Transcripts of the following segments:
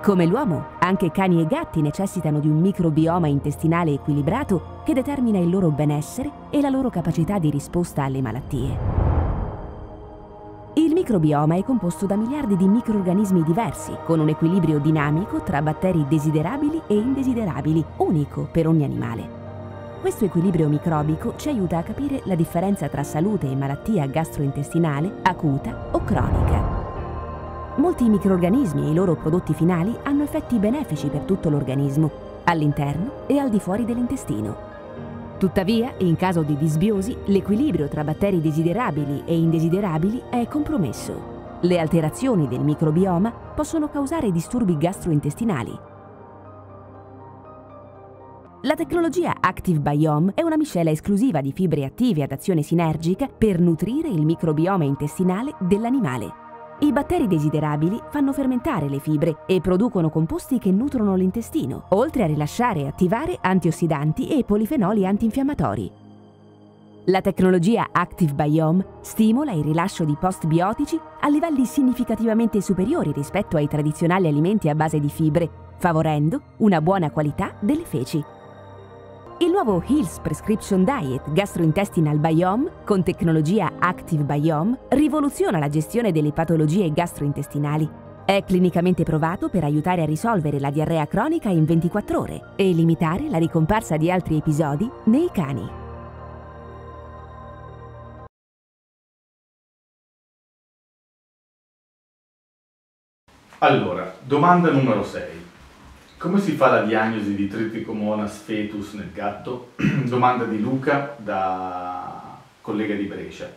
Come l'uomo, anche cani e gatti necessitano di un microbioma intestinale equilibrato che determina il loro benessere e la loro capacità di risposta alle malattie. Il microbioma è composto da miliardi di microrganismi diversi, con un equilibrio dinamico tra batteri desiderabili e indesiderabili, unico per ogni animale. Questo equilibrio microbico ci aiuta a capire la differenza tra salute e malattia gastrointestinale, acuta o cronica. Molti microrganismi e i loro prodotti finali hanno effetti benefici per tutto l'organismo, all'interno e al di fuori dell'intestino. Tuttavia, in caso di disbiosi, l'equilibrio tra batteri desiderabili e indesiderabili è compromesso. Le alterazioni del microbioma possono causare disturbi gastrointestinali. La tecnologia Active Biome è una miscela esclusiva di fibre attive ad azione sinergica per nutrire il microbioma intestinale dell'animale. I batteri desiderabili fanno fermentare le fibre e producono composti che nutrono l'intestino, oltre a rilasciare e attivare antiossidanti e polifenoli antinfiammatori. La tecnologia Active Biome stimola il rilascio di postbiotici a livelli significativamente superiori rispetto ai tradizionali alimenti a base di fibre, favorendo una buona qualità delle feci. Il nuovo Hill's Prescription Diet Gastrointestinal Biome, con tecnologia Active Biome, rivoluziona la gestione delle patologie gastrointestinali. È clinicamente provato per aiutare a risolvere la diarrea cronica in 24 ore e limitare la ricomparsa di altri episodi nei cani. Allora, domanda numero 6. Come si fa la diagnosi di Trichomonas fetus nel gatto? Domanda di Luca, da collega di Brescia.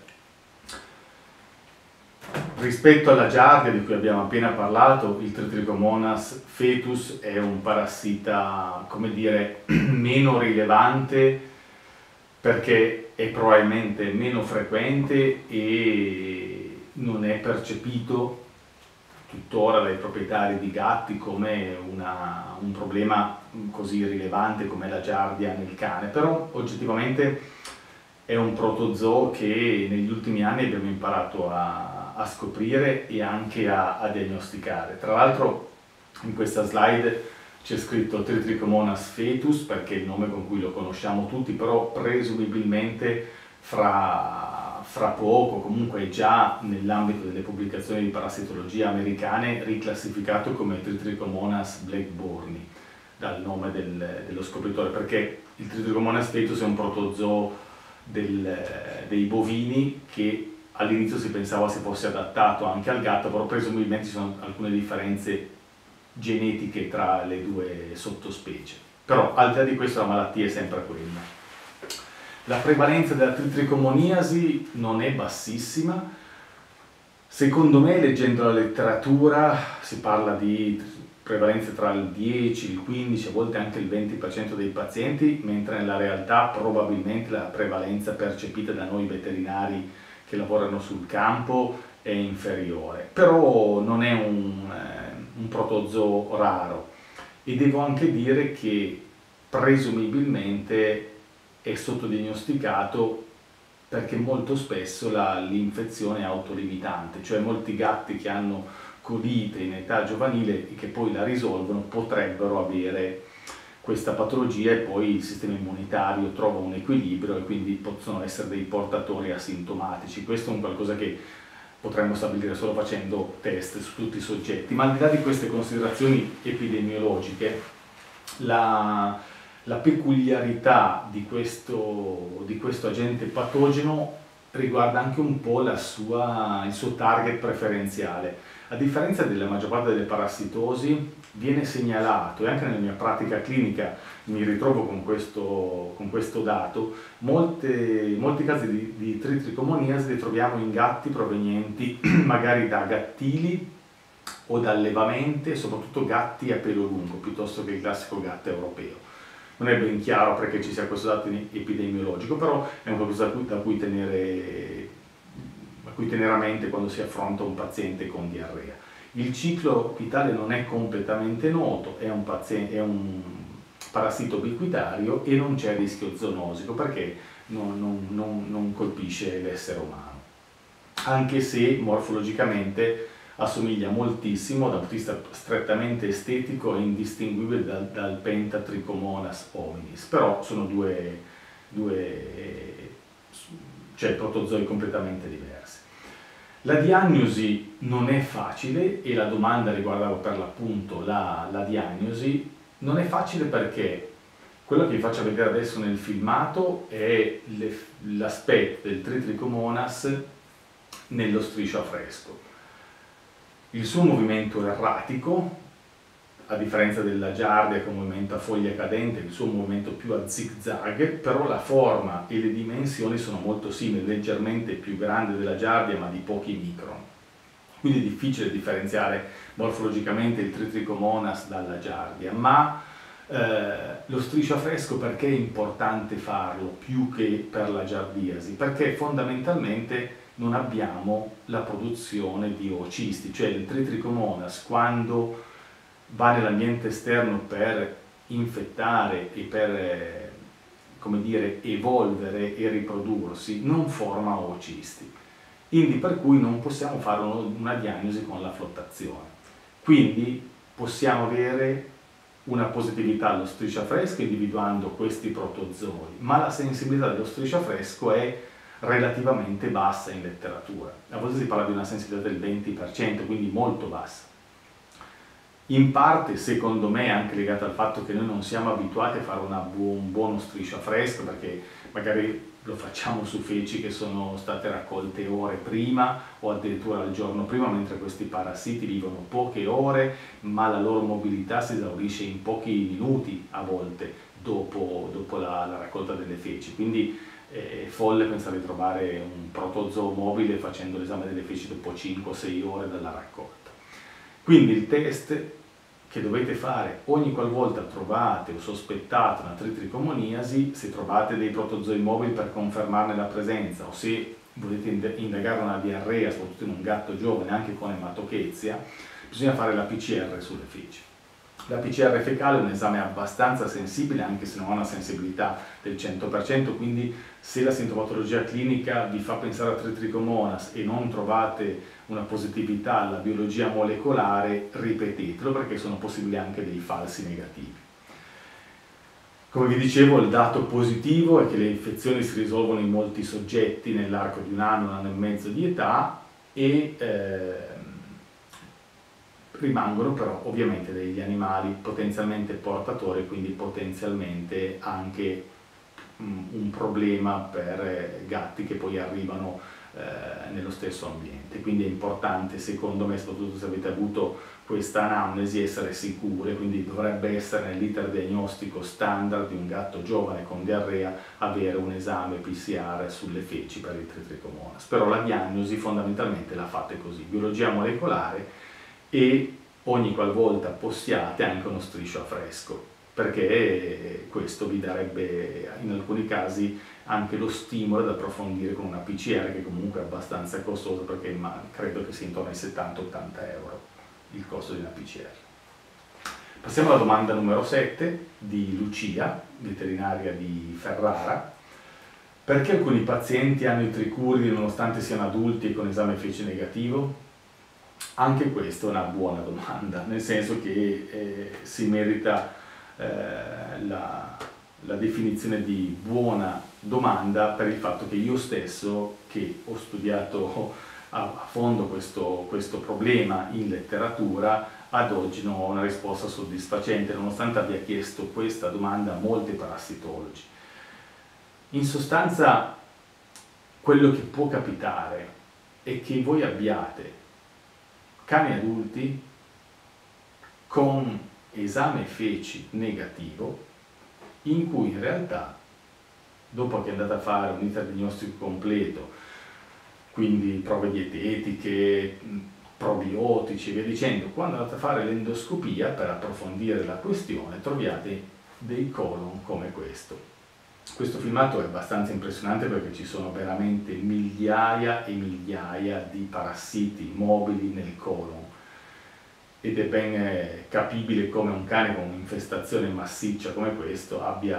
Rispetto alla giardia di cui abbiamo appena parlato, il Trichomonas fetus è un parassita, come dire, meno rilevante perché è probabilmente meno frequente e non è percepito tuttora dai proprietari di gatti come un problema così rilevante come la giardia nel cane, però oggettivamente è un protozoo che negli ultimi anni abbiamo imparato a scoprire e anche a diagnosticare. Tra l'altro in questa slide c'è scritto Trichomonas fetus perché è il nome con cui lo conosciamo tutti, però presumibilmente fra poco, comunque già nell'ambito delle pubblicazioni di parassitologia americane, riclassificato come Trichomonas blackburni, dal nome dello scopritore, perché il Trichomonas fetus è un protozoo dei bovini che all'inizio si pensava si fosse adattato anche al gatto, però presumibilmente ci sono alcune differenze genetiche tra le due sottospecie. Però al di là di questo la malattia è sempre quella. La prevalenza della trichomoniasi non è bassissima. Secondo me, leggendo la letteratura, si parla di prevalenza tra il 10, il 15, a volte anche il 20% dei pazienti, mentre nella realtà probabilmente la prevalenza percepita da noi veterinari che lavorano sul campo è inferiore. Però non è un protozoo raro, e devo anche dire che presumibilmente è sottodiagnosticato perché molto spesso l'infezione è autolimitante, cioè molti gatti che hanno colite in età giovanile e che poi la risolvono potrebbero avere questa patologia e poi il sistema immunitario trova un equilibrio e quindi possono essere dei portatori asintomatici. Questo è un qualcosa che potremmo stabilire solo facendo test su tutti i soggetti, ma al di là di queste considerazioni epidemiologiche, la peculiarità di questo agente patogeno riguarda anche un po' il suo target preferenziale. A differenza della maggior parte delle parassitosi, viene segnalato, e anche nella mia pratica clinica mi ritrovo con questo dato, molti casi di trichomoniasi li troviamo in gatti provenienti magari da gattili o da allevamenti, soprattutto gatti a pelo lungo, piuttosto che il classico gatto europeo. Non è ben chiaro perché ci sia questo dato epidemiologico, però è un qualcosa da cui tenere a mente quando si affronta un paziente con diarrea. Il ciclo vitale non è completamente noto, è un parassito ubiquitario e non c'è rischio zoonosico perché non colpisce l'essere umano, anche se morfologicamente assomiglia moltissimo da un punto di vista strettamente estetico e indistinguibile dal Penta Trichomonas hominis, però sono cioè protozoi completamente diversi. La diagnosi non è facile e la domanda riguardava per l'appunto la diagnosi. Non è facile perché quello che vi faccio vedere adesso nel filmato è l'aspetto del Tritrichomonas nello striscio a fresco. Il suo movimento erratico, a differenza della giardia che è un movimento a foglia cadente, il suo movimento più a zigzag, però la forma e le dimensioni sono molto simili, leggermente più grande della giardia ma di pochi micron. Quindi è difficile differenziare morfologicamente il Tritrichomonas dalla giardia, ma lo striscio a fresco perché è importante farlo più che per la giardiasi? Perché fondamentalmente non abbiamo la produzione di oocisti, cioè il Tritrichomonas quando va nell'ambiente esterno per infettare e per, come dire, evolvere e riprodursi, non forma oocisti. Quindi per cui non possiamo fare una diagnosi con la flottazione. Quindi possiamo avere una positività allo striscio a fresco individuando questi protozoi, ma la sensibilità dello striscio a fresco è relativamente bassa in letteratura. A volte si parla di una sensibilità del 20%, quindi molto bassa. In parte, secondo me, è anche legata al fatto che noi non siamo abituati a fare un buono striscio a fresco, perché magari lo facciamo su feci che sono state raccolte ore prima o addirittura il giorno prima, mentre questi parassiti vivono poche ore, ma la loro mobilità si esaurisce in pochi minuti a volte dopo la raccolta delle feci. Quindi è folle pensare di trovare un protozoo mobile facendo l'esame delle feci dopo 5-6 ore dalla raccolta. Quindi il test che dovete fare ogni qualvolta trovate o sospettate una tritricomoniasi, se trovate dei protozoi mobili per confermarne la presenza o se volete indagare una diarrea, soprattutto in un gatto giovane anche con ematochezia, bisogna fare la PCR sulle feci. La PCR fecale è un esame abbastanza sensibile, anche se non ha una sensibilità del 100%, quindi se la sintomatologia clinica vi fa pensare a Tritrichomonas e non trovate una positività alla biologia molecolare, ripetetelo perché sono possibili anche dei falsi negativi. Come vi dicevo, il dato positivo è che le infezioni si risolvono in molti soggetti nell'arco di un anno e mezzo di età e rimangono però ovviamente degli animali potenzialmente portatori, quindi potenzialmente anche un problema per gatti che poi arrivano nello stesso ambiente. Quindi è importante, secondo me, soprattutto se avete avuto questa anamnesi, essere sicure, quindi dovrebbe essere nell'iter diagnostico standard di un gatto giovane con diarrea avere un esame PCR sulle feci per il Tritrichomonas. Però la diagnosi fondamentalmente la fate così, biologia molecolare e ogni qualvolta possiate anche uno striscio a fresco, perché questo vi darebbe in alcuni casi anche lo stimolo ad approfondire con una PCR che comunque è abbastanza costosa, perché credo che sia intorno ai 70-80 euro il costo di una PCR. Passiamo alla domanda numero 7 di Lucia, veterinaria di Ferrara. Perché alcuni pazienti hanno i tricuridi nonostante siano adulti e con esame feci negativo? Anche questa è una buona domanda, nel senso che si merita la definizione di buona domanda per il fatto che io stesso, che ho studiato a fondo questo problema in letteratura, ad oggi non ho una risposta soddisfacente, nonostante abbia chiesto questa domanda a molti parassitologi. In sostanza, quello che può capitare è che voi abbiate cani adulti con esame feci negativo, in cui in realtà, dopo che è andata a fare un iter diagnostico completo, quindi prove dietetiche, probiotici e via dicendo, quando andate a fare l'endoscopia per approfondire la questione, troviate dei colon come questo. Questo filmato è abbastanza impressionante perché ci sono veramente migliaia e migliaia di parassiti mobili nel colon ed è ben capibile come un cane con un'infestazione massiccia come questo abbia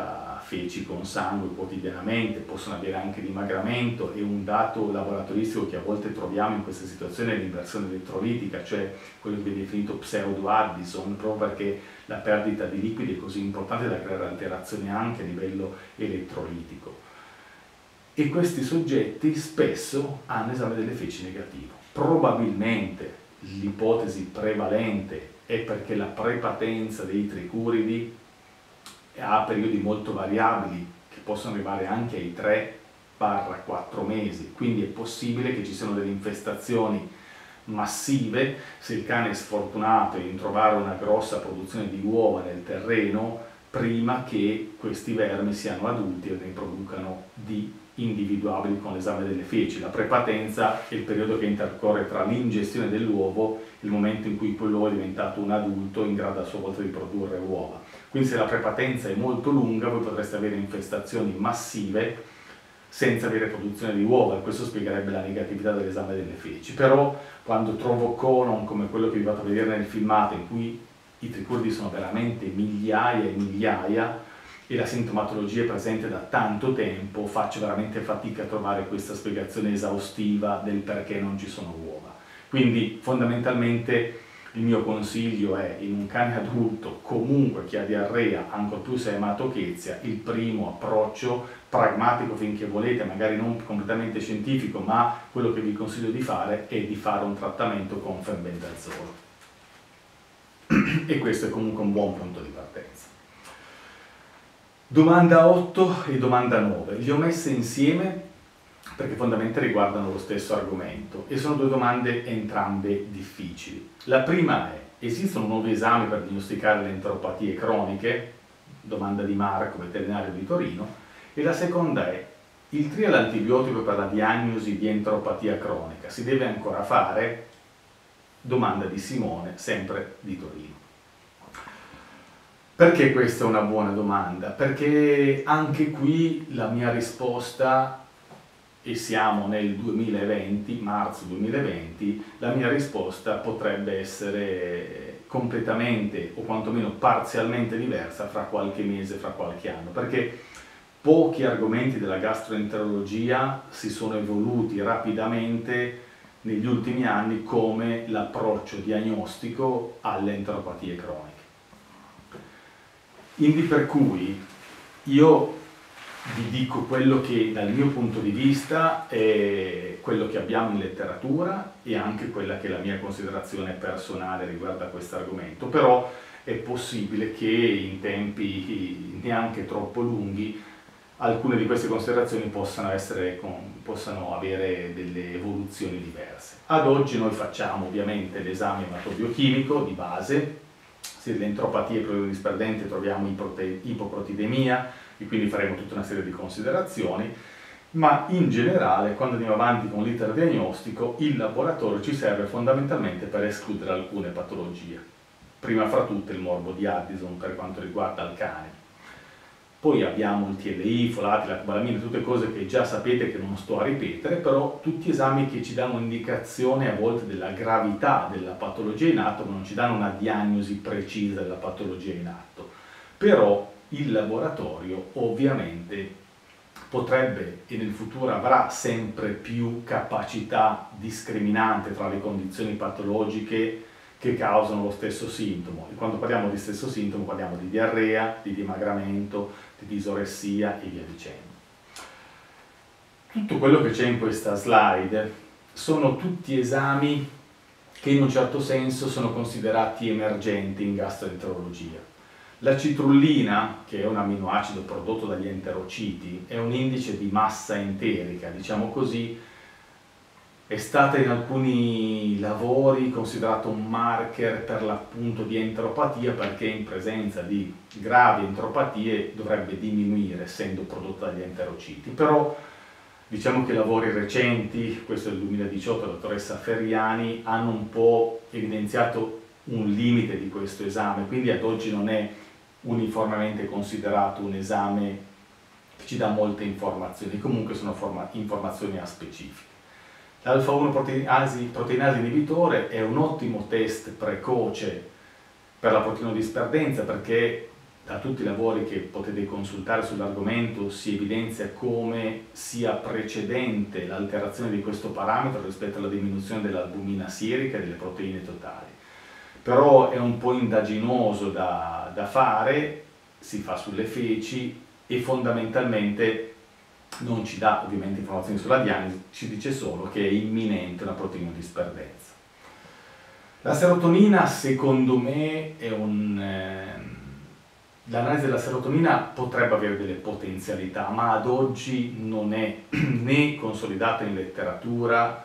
feci con sangue quotidianamente, possono avere anche dimagramento, e un dato laboratoristico che a volte troviamo in questa situazione è l'inversione elettrolitica, cioè quello che viene definito pseudo-Addison, proprio perché la perdita di liquidi è così importante da creare alterazioni anche a livello elettrolitico. E questi soggetti spesso hanno esame delle feci negativo. Probabilmente l'ipotesi prevalente è perché la prepatenza dei tricuridi ha periodi molto variabili, che possono arrivare anche ai 3-4 mesi, quindi è possibile che ci siano delle infestazioni massive se il cane è sfortunato in trovare una grossa produzione di uova nel terreno prima che questi vermi siano adulti e ne producano di individuabili con l'esame delle feci. La prepatenza è il periodo che intercorre tra l'ingestione dell'uovo e il momento in cui quell'uovo è diventato un adulto in grado a sua volta di produrre uova. Quindi se la prepatenza è molto lunga voi potreste avere infestazioni massive senza avere produzione di uova, e questo spiegherebbe la negatività dell'esame delle feci. Però quando trovo colon come quello che vi ho fatto vedere nel filmato, in cui i tricuridi sono veramente migliaia e migliaia e la sintomatologia è presente da tanto tempo, faccio veramente fatica a trovare questa spiegazione esaustiva del perché non ci sono uova. Quindi fondamentalmente il mio consiglio è, in un cane adulto, comunque che ha diarrea, ancor più se è ematochezia, il primo approccio pragmatico finché volete, magari non completamente scientifico, ma quello che vi consiglio di fare è di fare un trattamento con fenbendazolo. E questo è comunque un buon punto di partenza. Domanda 8 e domanda 9. Le ho messe insieme perché fondamentalmente riguardano lo stesso argomento e sono due domande entrambe difficili. La prima è: esistono nuovi esami per diagnosticare le enteropatie croniche? Domanda di Marco, veterinario di Torino. E la seconda è: il trial antibiotico per la diagnosi di enteropatia cronica si deve ancora fare? Domanda di Simone, sempre di Torino. Perché questa è una buona domanda? Perché anche qui la mia risposta, e siamo nel 2020, marzo 2020, la mia risposta potrebbe essere completamente o quantomeno parzialmente diversa fra qualche mese, fra qualche anno, perché pochi argomenti della gastroenterologia si sono evoluti rapidamente negli ultimi anni come l'approccio diagnostico alle enteropatie croniche. Quindi per cui io vi dico quello che dal mio punto di vista è quello che abbiamo in letteratura e anche quella che è la mia considerazione personale riguardo a questo argomento, però è possibile che in tempi neanche troppo lunghi alcune di queste considerazioni possano avere delle evoluzioni diverse. Ad oggi noi facciamo ovviamente l'esame ematobiochimico di base. Se le enteropatie disperdenti troviamo ipoprotidemia, e quindi faremo tutta una serie di considerazioni, ma in generale quando andiamo avanti con l'iter diagnostico il laboratorio ci serve fondamentalmente per escludere alcune patologie, prima fra tutte il morbo di Addison per quanto riguarda il cane. Poi abbiamo il TLI, i folati, la cobalamina, tutte cose che già sapete che non sto a ripetere, però tutti esami che ci danno un'indicazione a volte della gravità della patologia in atto, ma non ci danno una diagnosi precisa della patologia in atto. Però il laboratorio ovviamente potrebbe e nel futuro avrà sempre più capacità discriminante tra le condizioni patologiche che causano lo stesso sintomo. E quando parliamo di stesso sintomo parliamo di diarrea, di dimagramento, di disoressia e via dicendo. Tutto quello che c'è in questa slide sono tutti esami che in un certo senso sono considerati emergenti in gastroenterologia. La citrullina, che è un amminoacido prodotto dagli enterociti, è un indice di massa enterica, diciamo così, è stata in alcuni lavori considerato un marker per l'appunto di enteropatia, perché in presenza di gravi enteropatie dovrebbe diminuire essendo prodotto dagli enterociti. Però diciamo che lavori recenti, questo è del 2018, la dottoressa Ferriani, hanno un po' evidenziato un limite di questo esame, quindi ad oggi non è uniformemente considerato un esame che ci dà molte informazioni, comunque sono informazioni aspecifiche. L'alfa-1 proteinasi inibitore è un ottimo test precoce per la proteinodisperdenza perché da tutti i lavori che potete consultare sull'argomento si evidenzia come sia precedente l'alterazione di questo parametro rispetto alla diminuzione dell'albumina sierica e delle proteine totali. Però è un po' indaginoso da fare, si fa sulle feci e fondamentalmente non ci dà ovviamente informazioni sulla diagnosi, ci dice solo che è imminente una proteino-disperdenza. La serotonina, secondo me, l'analisi della serotonina potrebbe avere delle potenzialità, ma ad oggi non è né consolidata in letteratura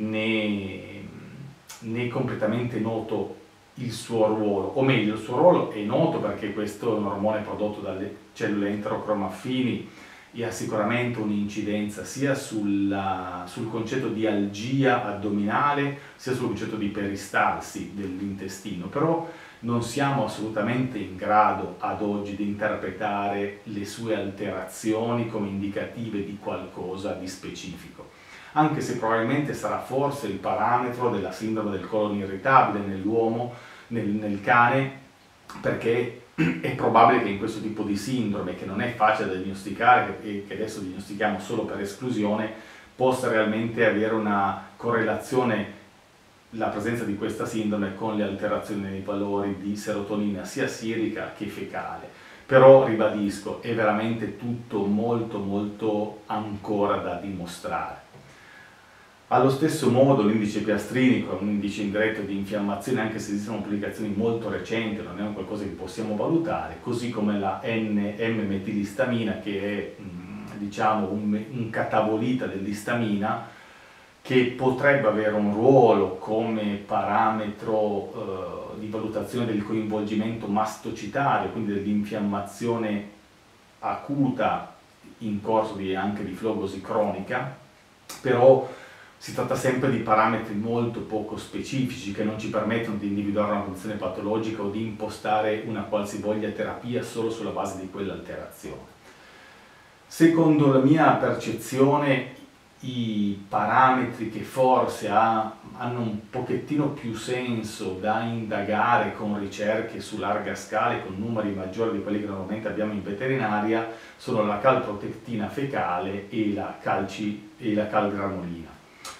né completamente noto il suo ruolo, o meglio, il suo ruolo è noto perché questo è un ormone prodotto dalle cellule enterocromaffini e ha sicuramente un'incidenza sia sul concetto di algia addominale sia sul concetto di peristalsi dell'intestino, però non siamo assolutamente in grado ad oggi di interpretare le sue alterazioni come indicative di qualcosa di specifico, anche se probabilmente sarà forse il parametro della sindrome del colon irritabile nell'uomo, nel cane, perché è probabile che in questo tipo di sindrome, che non è facile da diagnosticare e che adesso diagnostichiamo solo per esclusione, possa realmente avere una correlazione la presenza di questa sindrome con le alterazioni nei valori di serotonina sia sierica che fecale. Però ribadisco, è veramente tutto molto ancora da dimostrare. Allo stesso modo l'indice piastrinico è un indice indiretto di infiammazione, anche se esistono pubblicazioni molto recenti, non è un qualcosa che possiamo valutare, così come la N-M-metilistamina, che è diciamo un catabolita dell'istamina, che potrebbe avere un ruolo come parametro di valutazione del coinvolgimento mastocitario, quindi dell'infiammazione acuta in corso anche di flogosi cronica, però si tratta sempre di parametri molto poco specifici che non ci permettono di individuare una condizione patologica o di impostare una qualsivoglia terapia solo sulla base di quell'alterazione. Secondo la mia percezione, i parametri che forse hanno un pochettino più senso da indagare con ricerche su larga scala e con numeri maggiori di quelli che normalmente abbiamo in veterinaria sono la calprotectina fecale e la calgranulina.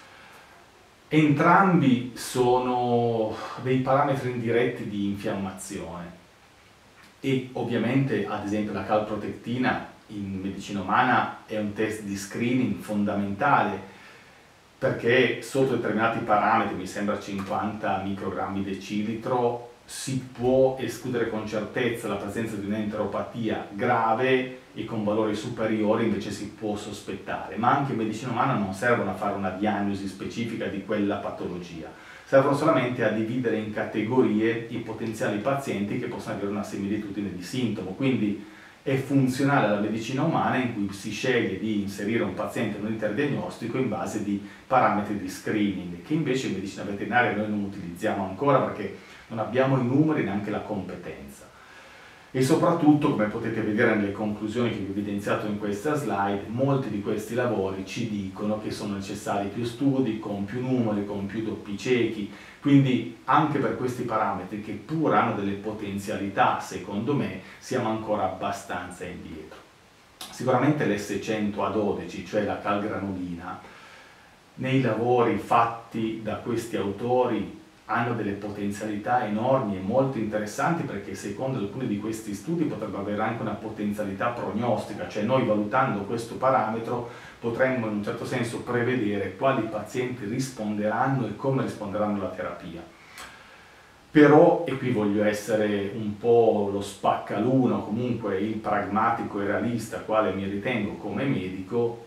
Entrambi sono dei parametri indiretti di infiammazione e ovviamente, ad esempio, la calprotectina in medicina umana è un test di screening fondamentale perché sotto determinati parametri, mi sembra 50 microgrammi decilitro, si può escludere con certezza la presenza di un'enteropatia grave e con valori superiori invece si può sospettare, ma anche in medicina umana non servono a fare una diagnosi specifica di quella patologia, servono solamente a dividere in categorie i potenziali pazienti che possono avere una similitudine di sintomo, quindi è funzionale alla medicina umana in cui si sceglie di inserire un paziente in un interdiagnostico in base di parametri di screening, che invece in medicina veterinaria noi non utilizziamo ancora perché non abbiamo i numeri e neanche la competenza. E soprattutto, come potete vedere nelle conclusioni che vi ho evidenziato in questa slide, molti di questi lavori ci dicono che sono necessari più studi, con più numeri, con più doppi ciechi, quindi anche per questi parametri che pur hanno delle potenzialità, secondo me, siamo ancora abbastanza indietro. Sicuramente l'S100A12, cioè la calgranulina, nei lavori fatti da questi autori hanno delle potenzialità enormi e molto interessanti perché secondo alcuni di questi studi potrebbe avere anche una potenzialità prognostica, cioè noi valutando questo parametro potremmo in un certo senso prevedere quali pazienti risponderanno e come risponderanno alla terapia. Però, e qui voglio essere un po' lo spaccaluno, comunque il pragmatico e realista, quale mi ritengo come medico,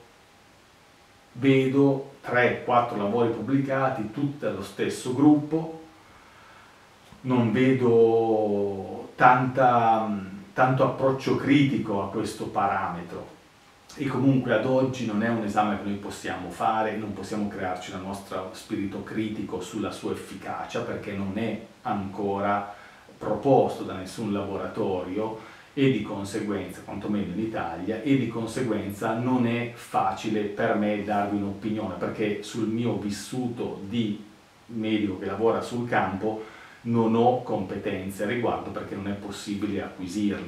vedo 3-4 lavori pubblicati, tutti dallo stesso gruppo, non vedo tanto approccio critico a questo parametro e comunque ad oggi non è un esame che noi possiamo fare, non possiamo crearci il nostro spirito critico sulla sua efficacia perché non è ancora proposto da nessun laboratorio e di conseguenza, quantomeno in Italia, e di conseguenza non è facile per me darvi un'opinione perché sul mio vissuto di medico che lavora sul campo non ho competenze a riguardo perché non è possibile acquisirle.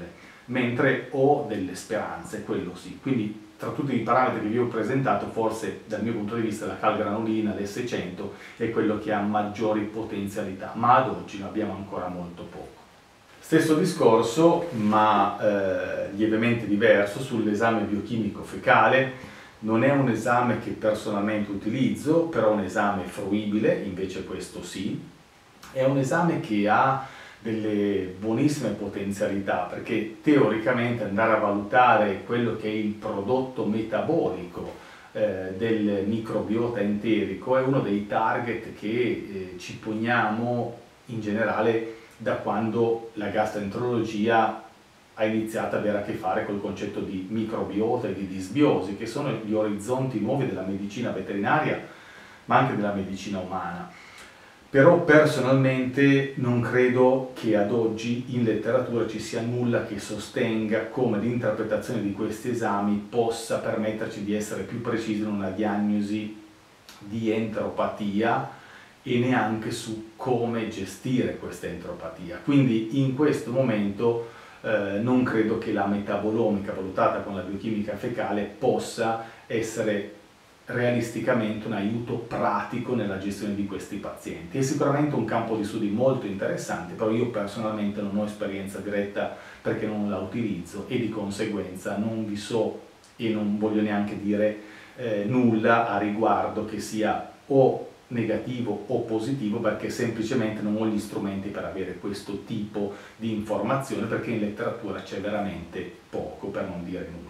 mentre ho delle speranze, quello sì. Quindi tra tutti i parametri che vi ho presentato, forse dal mio punto di vista la calgranulina, l'S100, è quello che ha maggiori potenzialità, ma ad oggi ne abbiamo ancora molto poco. Stesso discorso, ma lievemente diverso, sull'esame biochimico fecale. Non è un esame che personalmente utilizzo, però è un esame fruibile, invece questo sì. È un esame che ha delle buonissime potenzialità, perché teoricamente andare a valutare quello che è il prodotto metabolico del microbiota enterico è uno dei target che ci poniamo in generale da quando la gastroenterologia ha iniziato ad avere a che fare col concetto di microbiota e di disbiosi, che sono gli orizzonti nuovi della medicina veterinaria, ma anche della medicina umana. Però personalmente non credo che ad oggi in letteratura ci sia nulla che sostenga come l'interpretazione di questi esami possa permetterci di essere più precisi in una diagnosi di enteropatia e neanche su come gestire questa enteropatia. Quindi in questo momento non credo che la metabolomica valutata con la biochimica fecale possa essere realisticamente un aiuto pratico nella gestione di questi pazienti. È sicuramente un campo di studi molto interessante, però io personalmente non ho esperienza diretta perché non la utilizzo e di conseguenza non vi so e non voglio neanche dire nulla a riguardo che sia o negativo o positivo, perché semplicemente non ho gli strumenti per avere questo tipo di informazione, perché in letteratura c'è veramente poco, per non dire nulla.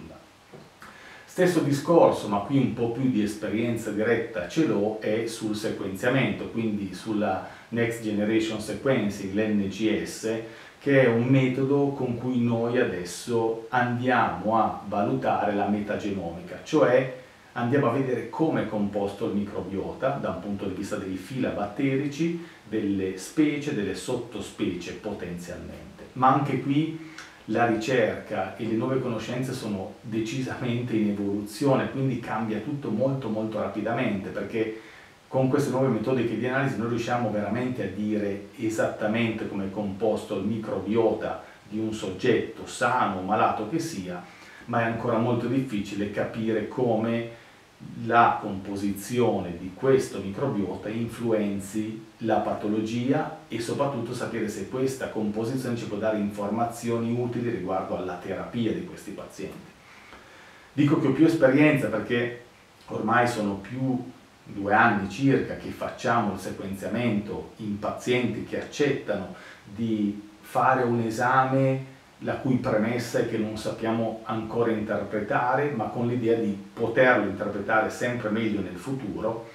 Stesso discorso, ma qui un po' più di esperienza diretta ce l'ho, è sul sequenziamento, quindi sulla Next Generation Sequencing, l'NGS, che è un metodo con cui noi adesso andiamo a valutare la metagenomica, cioè andiamo a vedere come è composto il microbiota da un punto di vista dei filabatterici, delle specie, delle sottospecie potenzialmente. Ma anche qui la ricerca e le nuove conoscenze sono decisamente in evoluzione, quindi cambia tutto molto molto rapidamente, perché con queste nuove metodiche di analisi noi riusciamo veramente a dire esattamente come è composto il microbiota di un soggetto, sano o malato che sia, ma è ancora molto difficile capire come la composizione di questo microbiota influenzi la patologia e soprattutto sapere se questa composizione ci può dare informazioni utili riguardo alla terapia di questi pazienti. Dico che ho più esperienza perché ormai sono più 2 anni circa che facciamo il sequenziamento in pazienti che accettano di fare un esame la cui premessa è che non sappiamo ancora interpretare, ma con l'idea di poterlo interpretare sempre meglio nel futuro.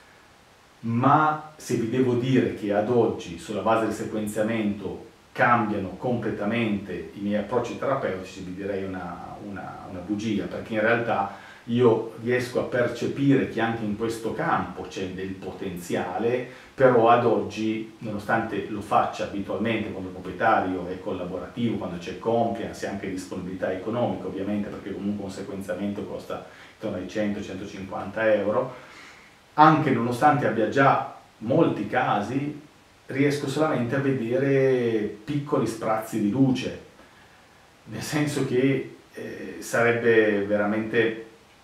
Ma se vi devo dire che ad oggi, sulla base del sequenziamento, cambiano completamente i miei approcci terapeutici, vi direi una bugia, perché in realtà io riesco a percepire che anche in questo campo c'è del potenziale, però ad oggi, nonostante lo faccia abitualmente quando il proprietario è collaborativo, quando c'è compliance e anche disponibilità economica, ovviamente, perché comunque un sequenziamento costa intorno ai 100-150 euro, anche nonostante abbia già molti casi, riesco solamente a vedere piccoli sprazzi di luce, nel senso che sarebbe veramente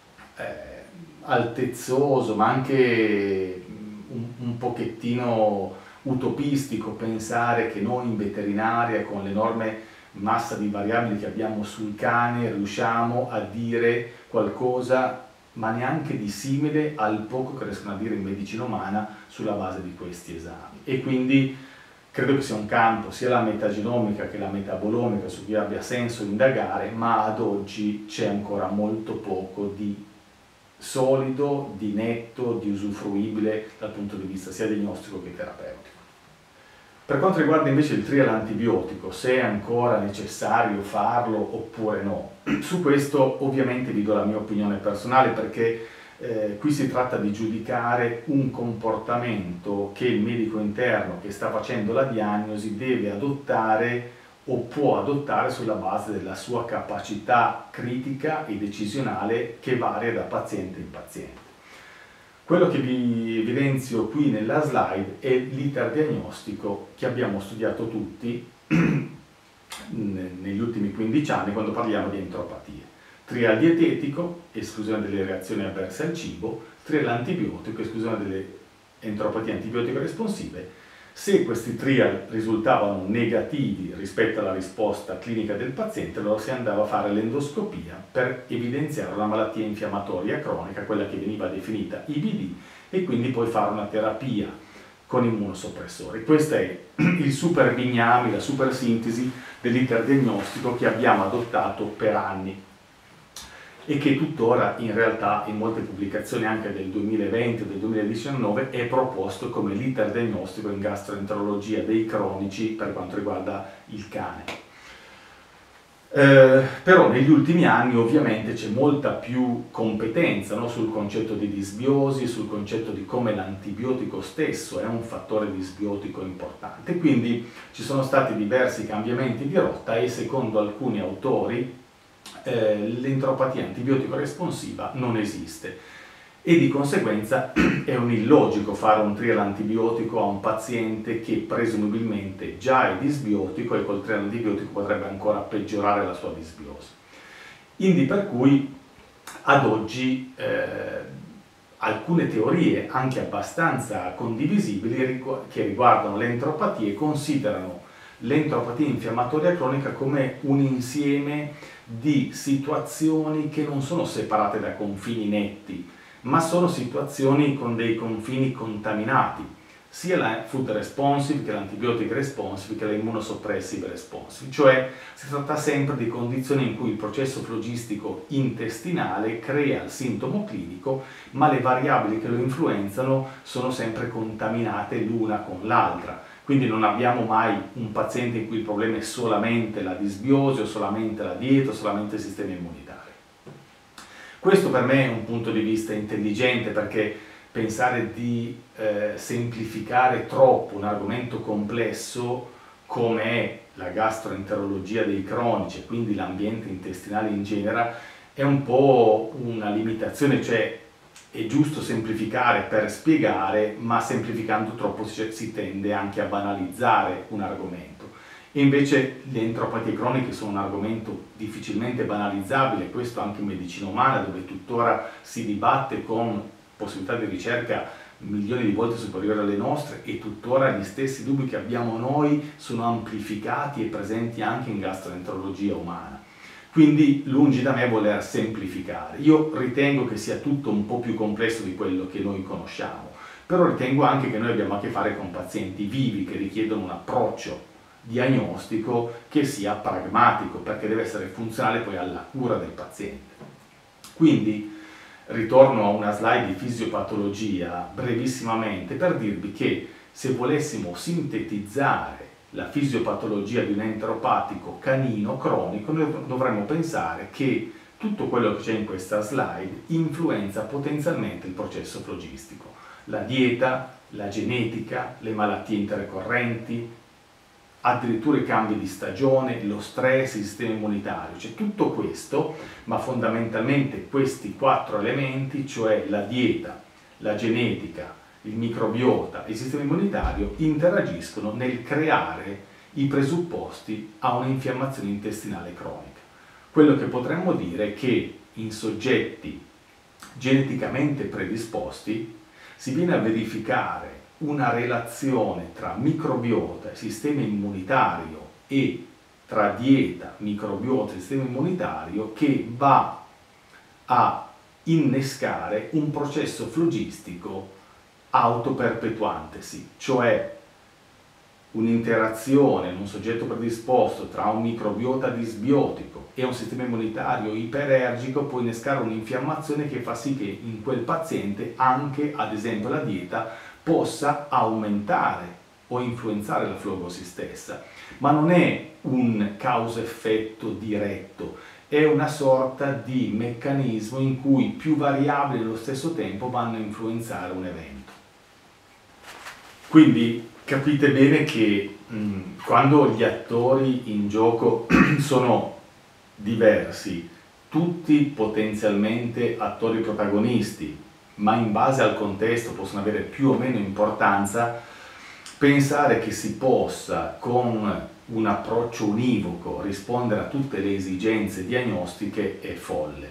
altezzoso, ma anche un pochettino utopistico pensare che noi in veterinaria, con l'enorme massa di variabili che abbiamo sul cane, riusciamo a dire qualcosa ma neanche di simile al poco che riescono a dire in medicina umana sulla base di questi esami. E quindi credo che sia un campo, sia la metagenomica che la metabolomica, su cui abbia senso indagare, ma ad oggi c'è ancora molto poco di solido, di netto, di usufruibile dal punto di vista sia diagnostico che terapeutico. Per quanto riguarda invece il trial antibiotico, se è ancora necessario farlo oppure no, su questo ovviamente vi do la mia opinione personale, perché qui si tratta di giudicare un comportamento che il medico interno che sta facendo la diagnosi deve adottare o può adottare sulla base della sua capacità critica e decisionale, che varia da paziente in paziente. Quello che vi evidenzio qui nella slide è l'iter diagnostico che abbiamo studiato tutti negli ultimi 15 15 anni quando parliamo di enteropatie. Trial dietetico, esclusione delle reazioni avverse al cibo, trial antibiotico, esclusione delle enteropatie antibiotiche responsive. Se questi trial risultavano negativi rispetto alla risposta clinica del paziente, allora si andava a fare l'endoscopia per evidenziare una malattia infiammatoria cronica, quella che veniva definita IBD, e quindi poi fare una terapia con immunosoppressori. Questo è il super bignami, la super sintesi dell'iter diagnostico che abbiamo adottato per anni e che tuttora in realtà in molte pubblicazioni anche del 2020 o del 2019 è proposto come l'iter diagnostico in gastroenterologia dei cronici per quanto riguarda il cane. Però negli ultimi anni ovviamente c'è molta più competenza, no, sul concetto di disbiosi, sul concetto di come l'antibiotico stesso è un fattore disbiotico importante, quindi ci sono stati diversi cambiamenti di rotta e secondo alcuni autori l'enteropatia antibiotico responsiva non esiste e di conseguenza è un illogico fare un trial antibiotico a un paziente che presumibilmente già è disbiotico e col trial antibiotico potrebbe ancora peggiorare la sua disbiosi. Quindi per cui ad oggi alcune teorie anche abbastanza condivisibili che riguardano le enteropatie considerano l'enteropatia infiammatoria cronica come un insieme di situazioni che non sono separate da confini netti, ma sono situazioni con dei confini contaminati, sia la food responsive che l'antibiotic responsive che l'immunosoppressive responsive, cioè si tratta sempre di condizioni in cui il processo flogistico intestinale crea il sintomo clinico, ma le variabili che lo influenzano sono sempre contaminate l'una con l'altra. Quindi non abbiamo mai un paziente in cui il problema è solamente la disbiosi o solamente la dieta o solamente il sistema immunitario. Questo per me è un punto di vista intelligente perché pensare di semplificare troppo un argomento complesso come è la gastroenterologia dei cronici e quindi l'ambiente intestinale in genere è un po' una limitazione, cioè è giusto semplificare per spiegare, ma semplificando troppo si tende anche a banalizzare un argomento. E invece le enteropatie croniche sono un argomento difficilmente banalizzabile, questo anche in medicina umana, dove tuttora si dibatte con possibilità di ricerca milioni di volte superiori alle nostre e tuttora gli stessi dubbi che abbiamo noi sono amplificati e presenti anche in gastroenterologia umana. Quindi lungi da me voler semplificare. Io ritengo che sia tutto un po' più complesso di quello che noi conosciamo, però ritengo anche che noi abbiamo a che fare con pazienti vivi che richiedono un approccio diagnostico che sia pragmatico, perché deve essere funzionale poi alla cura del paziente. Quindi ritorno a una slide di fisiopatologia brevissimamente per dirvi che se volessimo sintetizzare la fisiopatologia di un enteropatico canino cronico, noi dovremmo pensare che tutto quello che c'è in questa slide influenza potenzialmente il processo flogistico. La dieta, la genetica, le malattie intercorrenti, addirittura i cambi di stagione, lo stress, il sistema immunitario, cioè tutto questo, ma fondamentalmente questi 4 elementi, cioè la dieta, la genetica, il microbiota e il sistema immunitario interagiscono nel creare i presupposti a un'infiammazione intestinale cronica. Quello che potremmo dire è che in soggetti geneticamente predisposti si viene a verificare una relazione tra microbiota e sistema immunitario e tra dieta, microbiota e sistema immunitario che va a innescare un processo flogistico autoperpetuantesi, cioè un'interazione in un soggetto predisposto tra un microbiota disbiotico e un sistema immunitario iperergico può innescare un'infiammazione che fa sì che in quel paziente anche, ad esempio, la dieta possa aumentare o influenzare la flogosi stessa. Ma non è un causa-effetto diretto, è una sorta di meccanismo in cui più variabili allo stesso tempo vanno a influenzare un evento. Quindi capite bene che quando gli attori in gioco sono diversi, tutti potenzialmente attori protagonisti, ma in base al contesto possono avere più o meno importanza, pensare che si possa con un approccio univoco, rispondere a tutte le esigenze diagnostiche è folle,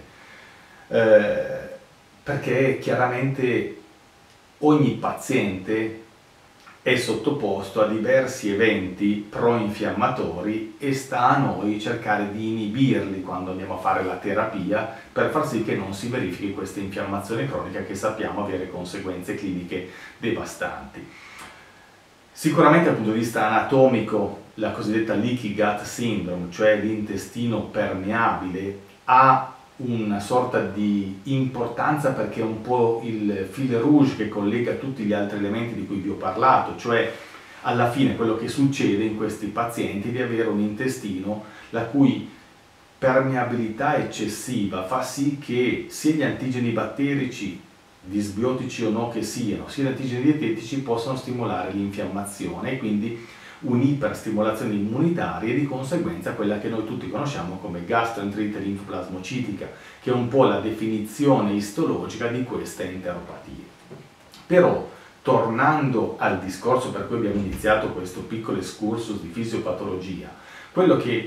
perché chiaramente ogni paziente è sottoposto a diversi eventi pro-infiammatori e sta a noi cercare di inibirli quando andiamo a fare la terapia per far sì che non si verifichi questa infiammazione cronica che sappiamo avere conseguenze cliniche devastanti. Sicuramente dal punto di vista anatomico la cosiddetta leaky gut syndrome, cioè l'intestino permeabile, ha una sorta di importanza perché è un po' il fil rouge che collega tutti gli altri elementi di cui vi ho parlato, cioè alla fine quello che succede in questi pazienti è di avere un intestino la cui permeabilità eccessiva fa sì che sia gli antigeni batterici, disbiotici o no che siano, sia gli antigeni dietetici possano stimolare l'infiammazione e quindi un'iperstimolazione immunitaria e di conseguenza quella che noi tutti conosciamo come gastroenterite linfoplasmocitica, che è un po' la definizione istologica di queste enteropatie. Però, tornando al discorso per cui abbiamo iniziato questo piccolo excursus di fisiopatologia, quello che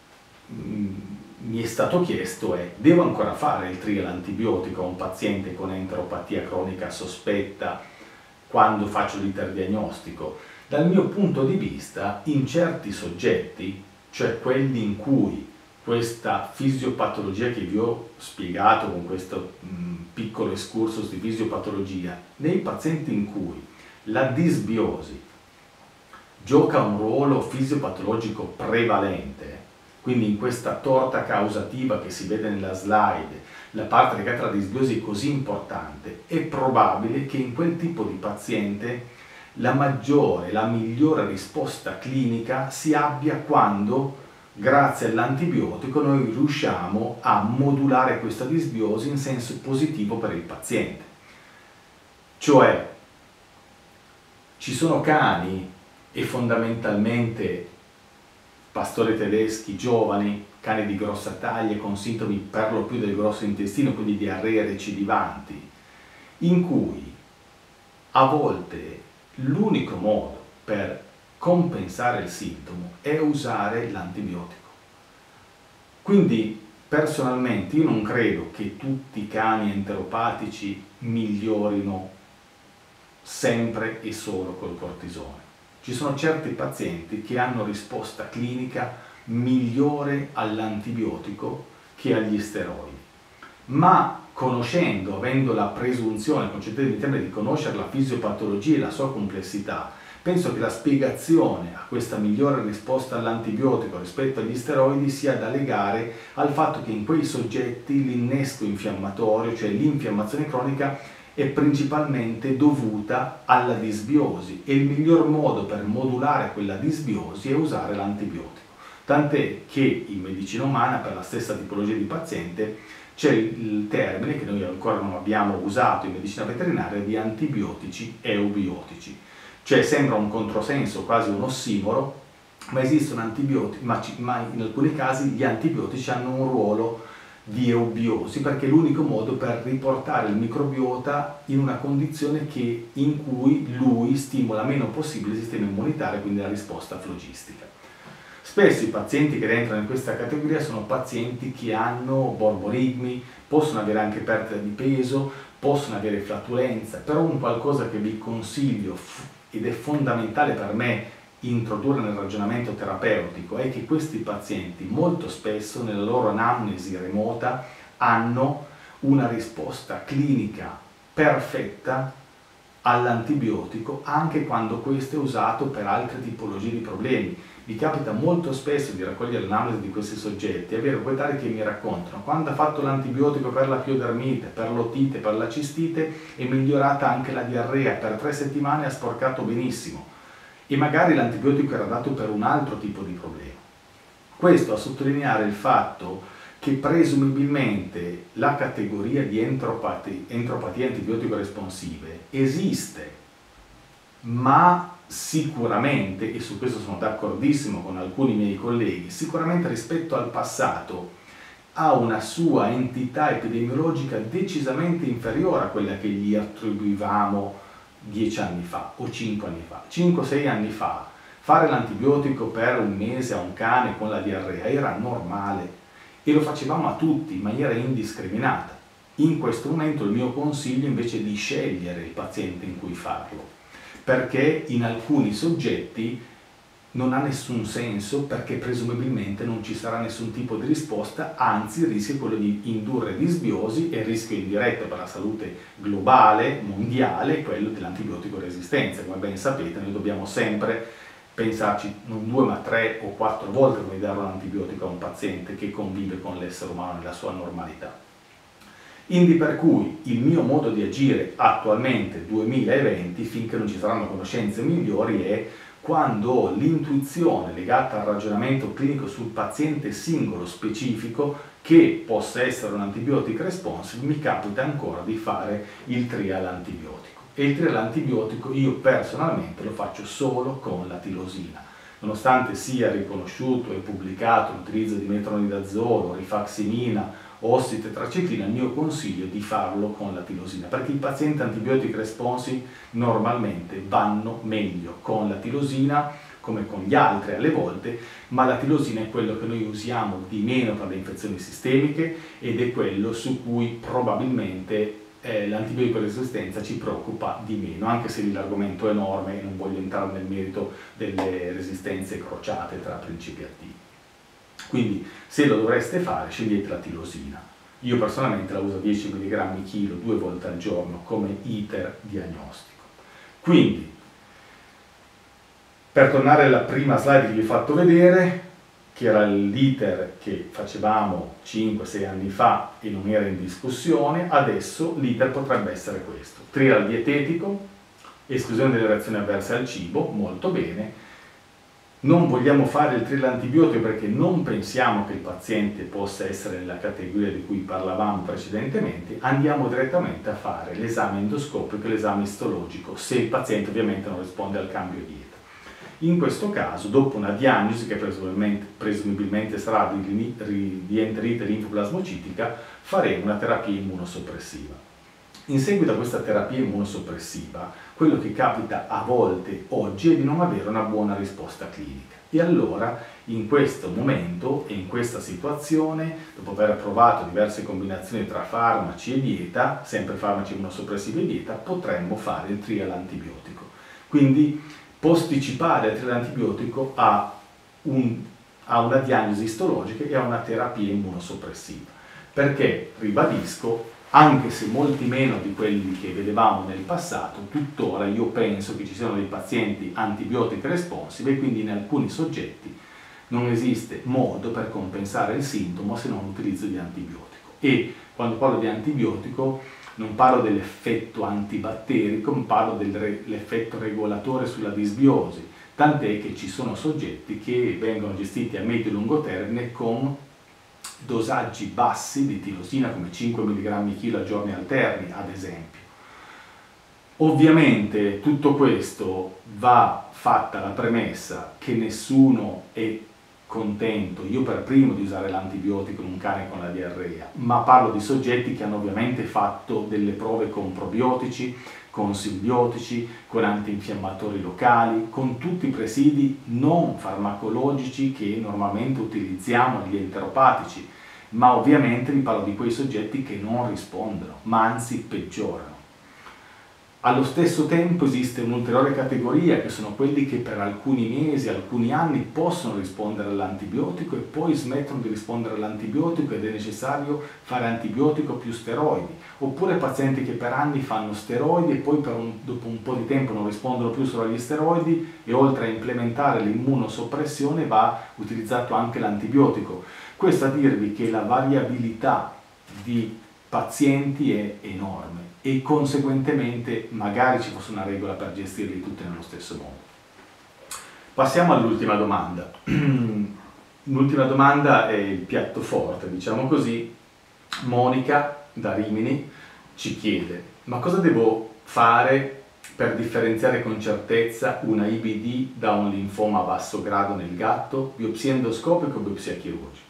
mi è stato chiesto è: devo ancora fare il trial antibiotico a un paziente con enteropatia cronica sospetta quando faccio l'iter diagnostico? Dal mio punto di vista, in certi soggetti, cioè quelli in cui questa fisiopatologia che vi ho spiegato con questo piccolo excursus di fisiopatologia, nei pazienti in cui la disbiosi gioca un ruolo fisiopatologico prevalente, quindi in questa torta causativa che si vede nella slide, la parte legata alla disbiosi è così importante, è probabile che in quel tipo di paziente la migliore risposta clinica si abbia quando, grazie all'antibiotico, noi riusciamo a modulare questa disbiosi in senso positivo per il paziente. Cioè, ci sono cani e fondamentalmente pastori tedeschi giovani, cani di grossa taglia con sintomi per lo più del grosso intestino, quindi diarrea recidivanti, in cui a volte l'unico modo per compensare il sintomo è usare l'antibiotico. Quindi personalmente io non credo che tutti i cani enteropatici migliorino sempre e solo col cortisone. Ci sono certi pazienti che hanno risposta clinica migliore all'antibiotico che agli steroidi, ma conoscendo, avendo la presunzione, concettetevi in termini di conoscere la fisiopatologia e la sua complessità, penso che la spiegazione a questa migliore risposta all'antibiotico rispetto agli steroidi sia da legare al fatto che in quei soggetti l'innesco infiammatorio, cioè l'infiammazione cronica, è principalmente dovuta alla disbiosi e il miglior modo per modulare quella disbiosi è usare l'antibiotico. Tant'è che in medicina umana, per la stessa tipologia di paziente, c'è il termine che noi ancora non abbiamo usato in medicina veterinaria di antibiotici eubiotici. Cioè sembra un controsenso, quasi un ossimoro, ma esistono antibiotici, ma in alcuni casi gli antibiotici hanno un ruolo di eubiosi perché è l'unico modo per riportare il microbiota in una condizione in cui lui stimola meno possibile il sistema immunitario, quindi la risposta flogistica. Spesso i pazienti che rientrano in questa categoria sono pazienti che hanno borborigmi, possono avere anche perdita di peso, possono avere flatulenza, però un qualcosa che vi consiglio ed è fondamentale per me introdurre nel ragionamento terapeutico è che questi pazienti molto spesso nella loro anamnesi remota hanno una risposta clinica perfetta all'antibiotico anche quando questo è usato per altre tipologie di problemi. Mi capita molto spesso di raccogliere l'analisi di questi soggetti e avere proprietari che mi raccontano quando ha fatto l'antibiotico per la piodermite, per l'otite, per la cistite è migliorata anche la diarrea, per 3 settimane ha sporcato benissimo e magari l'antibiotico era dato per un altro tipo di problema. Questo a sottolineare il fatto che presumibilmente la categoria di enteropatie antibiotico responsive esiste, ma sicuramente, e su questo sono d'accordissimo con alcuni miei colleghi, sicuramente rispetto al passato ha una sua entità epidemiologica decisamente inferiore a quella che gli attribuivamo 10 anni fa o 5 anni fa. 5-6 anni fa Fare l'antibiotico per un mese a un cane con la diarrea era normale e lo facevamo a tutti in maniera indiscriminata. In questo momento il mio consiglio invece è di scegliere il paziente in cui farlo, perché in alcuni soggetti non ha nessun senso, perché presumibilmente non ci sarà nessun tipo di risposta, anzi il rischio è quello di indurre disbiosi e il rischio indiretto per la salute globale, mondiale, è quello dell'antibiotico resistenza. Come ben sapete, noi dobbiamo sempre pensarci non 2 ma 3 o 4 volte come dare un antibiotico a un paziente che convive con l'essere umano nella sua normalità. Indi per cui il mio modo di agire attualmente, 2020, finché non ci saranno conoscenze migliori, è quando ho l'intuizione legata al ragionamento clinico sul paziente singolo specifico che possa essere un antibiotic responsive, mi capita ancora di fare il trial antibiotico. E il trial antibiotico io personalmente lo faccio solo con la tirosina. Nonostante sia riconosciuto e pubblicato l'utilizzo di metronidazolo, rifaximina, ossitetracetina, il mio consiglio è di farlo con la tirosina, perché i pazienti antibiotic responsive normalmente vanno meglio con la tirosina, come con gli altri alle volte, ma la tirosina è quello che noi usiamo di meno per le infezioni sistemiche ed è quello su cui probabilmente l'antibiotico resistenza ci preoccupa di meno, anche se l'argomento è enorme e non voglio entrare nel merito delle resistenze crociate tra principi attivi. Quindi se lo dovreste fare, scegliete la tirosina. Io personalmente la uso 10 mg chilo 2 volte al giorno come iter diagnostico. Quindi, per tornare alla prima slide che vi ho fatto vedere, che era l'iter che facevamo 5-6 anni fa e non era in discussione, adesso l'iter potrebbe essere questo. Trial dietetico, esclusione delle reazioni avverse al cibo, molto bene. Non vogliamo fare il trial antibiotico perché non pensiamo che il paziente possa essere nella categoria di cui parlavamo precedentemente, andiamo direttamente a fare l'esame endoscopico e l'esame istologico, se il paziente ovviamente non risponde al cambio dieta. In questo caso, dopo una diagnosi che presumibilmente sarà di enterite linfoplasmocitica, faremo una terapia immunosoppressiva. In seguito a questa terapia immunosoppressiva, quello che capita a volte oggi è di non avere una buona risposta clinica. E allora, in questo momento e in questa situazione, dopo aver provato diverse combinazioni tra farmaci e dieta, sempre farmaci immunosoppressivi e dieta, potremmo fare il trial antibiotico. Quindi posticipare il trial antibiotico a una diagnosi istologica e a una terapia immunosoppressiva. Perché, ribadisco, anche se molti meno di quelli che vedevamo nel passato, tuttora io penso che ci siano dei pazienti antibiotic responsive e quindi in alcuni soggetti non esiste modo per compensare il sintomo se non l'utilizzo di antibiotico. E quando parlo di antibiotico non parlo dell'effetto antibatterico, ma parlo dell'effetto regolatore sulla disbiosi, tant'è che ci sono soggetti che vengono gestiti a medio e lungo termine con dosaggi bassi di tirosina come 5 mg chilo a giorni alterni, ad esempio. Ovviamente tutto questo va fatta la premessa che nessuno è contento, io per primo, di usare l'antibiotico in un cane con la diarrea, ma parlo di soggetti che hanno ovviamente fatto delle prove con probiotici, con simbiotici, con antinfiammatori locali, con tutti i presidi non farmacologici che normalmente utilizziamo negli enteropatici, ma ovviamente vi parlo di quei soggetti che non rispondono, ma anzi peggiorano. Allo stesso tempo esiste un'ulteriore categoria che sono quelli che per alcuni mesi, alcuni anni possono rispondere all'antibiotico e poi smettono di rispondere all'antibiotico ed è necessario fare antibiotico più steroidi, oppure pazienti che per anni fanno steroidi e poi dopo un po' di tempo non rispondono più solo agli steroidi e oltre a implementare l'immunosoppressione va utilizzato anche l'antibiotico. Questo a dirvi che la variabilità di pazienti è enorme e conseguentemente magari ci fosse una regola per gestirli tutti nello stesso modo. Passiamo all'ultima domanda. L'ultima domanda è il piatto forte, diciamo così. Monica da Rimini ci chiede: ma cosa devo fare per differenziare con certezza una IBD da un linfoma a basso grado nel gatto? Biopsia endoscopica o biopsia chirurgica?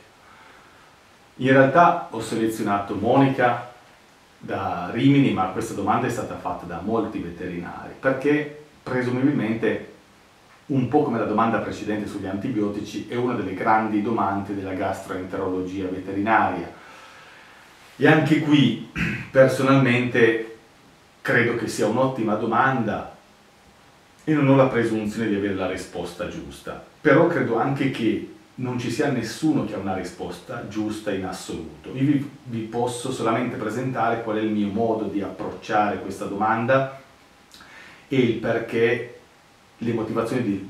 In realtà ho selezionato Monica da Rimini, ma questa domanda è stata fatta da molti veterinari, perché presumibilmente un po' come la domanda precedente sugli antibiotici, è una delle grandi domande della gastroenterologia veterinaria. E anche qui, personalmente, credo che sia un'ottima domanda e non ho la presunzione di avere la risposta giusta. Però credo anche che non ci sia nessuno che ha una risposta giusta in assoluto. Io vi posso solamente presentare qual è il mio modo di approcciare questa domanda e il perché, le motivazioni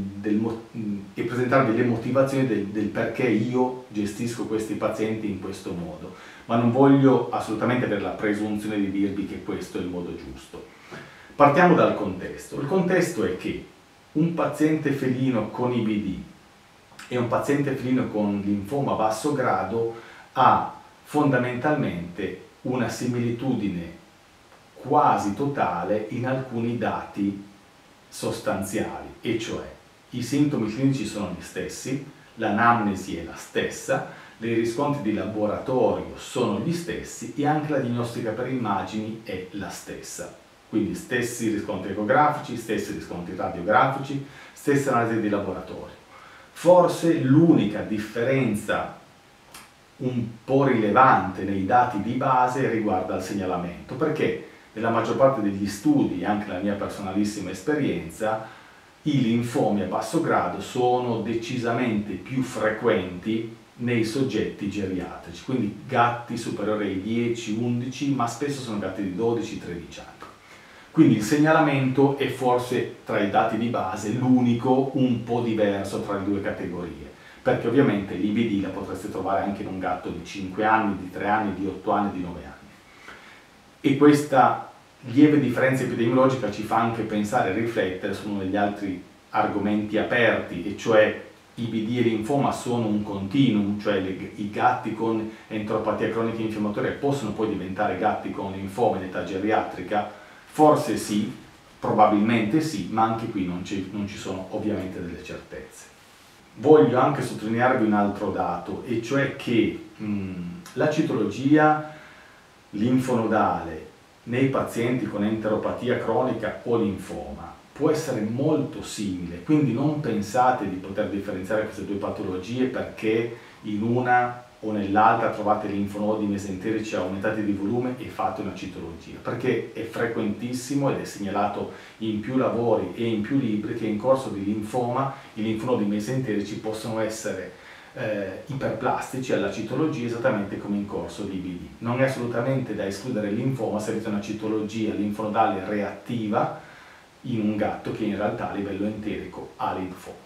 e presentarvi le motivazioni del perché io gestisco questi pazienti in questo modo, ma non voglio assolutamente avere la presunzione di dirvi che questo è il modo giusto. Partiamo dal contesto. Il contesto è che un paziente felino con IBD e un paziente felino con linfoma basso grado ha fondamentalmente una similitudine quasi totale in alcuni dati sostanziali, e cioè i sintomi clinici sono gli stessi, l'anamnesi è la stessa, i riscontri di laboratorio sono gli stessi e anche la diagnostica per immagini è la stessa. Quindi stessi riscontri ecografici, stessi riscontri radiografici, stesse analisi di laboratorio. Forse l'unica differenza un po' rilevante nei dati di base riguarda il segnalamento, perché nella maggior parte degli studi, anche nella mia personalissima esperienza, i linfomi a basso grado sono decisamente più frequenti nei soggetti geriatrici, quindi gatti superiori ai 10-11, ma spesso sono gatti di 12-13 anni. Quindi il segnalamento è forse tra i dati di base l'unico un po' diverso tra le due categorie, perché ovviamente l'IBD la potreste trovare anche in un gatto di 5 anni, di 3 anni, di 8 anni, di 9 anni. E questa lieve differenza epidemiologica ci fa anche pensare e riflettere su uno degli altri argomenti aperti, e cioè IBD e linfoma sono un continuum, cioè i gatti con enteropatia cronica infiammatoria possono poi diventare gatti con linfoma in età geriatrica? Forse sì, probabilmente sì, ma anche qui non ci sono ovviamente delle certezze. Voglio anche sottolinearvi un altro dato, e cioè che la citologia linfonodale nei pazienti con enteropatia cronica o linfoma può essere molto simile, quindi non pensate di poter differenziare queste due patologie perché in una o nell'altra trovate linfonodi mesenterici aumentati di volume e fate una citologia, perché è frequentissimo ed è segnalato in più lavori e in più libri che in corso di linfoma i linfonodi mesenterici possono essere iperplastici alla citologia, esattamente come in corso di IBD. Non è assolutamente da escludere il linfoma se avete una citologia linfonodale reattiva in un gatto che in realtà a livello enterico ha linfoma.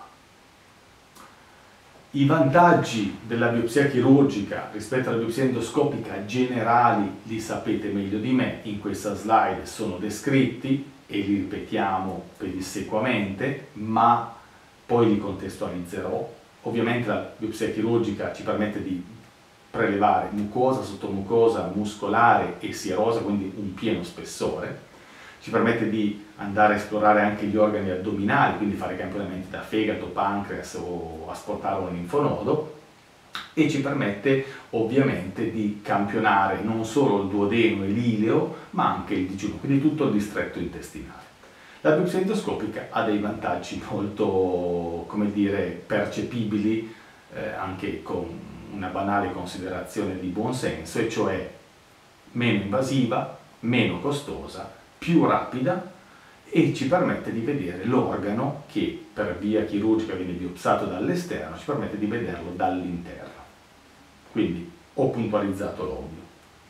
I vantaggi della biopsia chirurgica rispetto alla biopsia endoscopica generali li sapete meglio di me, in questa slide sono descritti e li ripetiamo pedissequamente, ma poi li contestualizzerò. Ovviamente la biopsia chirurgica ci permette di prelevare mucosa, sottomucosa, muscolare e sierosa, quindi un pieno spessore. Ci permette di andare a esplorare anche gli organi addominali, quindi fare campionamenti da fegato, pancreas o asportare un linfonodo, e ci permette ovviamente di campionare non solo il duodeno e l'ileo, ma anche il digiuno, quindi tutto il distretto intestinale. La biopsia endoscopica ha dei vantaggi molto, come dire, percepibili, anche con una banale considerazione di buon senso, e cioè meno invasiva, meno costosa, più rapida, e ci permette di vedere l'organo che per via chirurgica viene biopsato dall'esterno, ci permette di vederlo dall'interno. Quindi ho puntualizzato l'ovvio.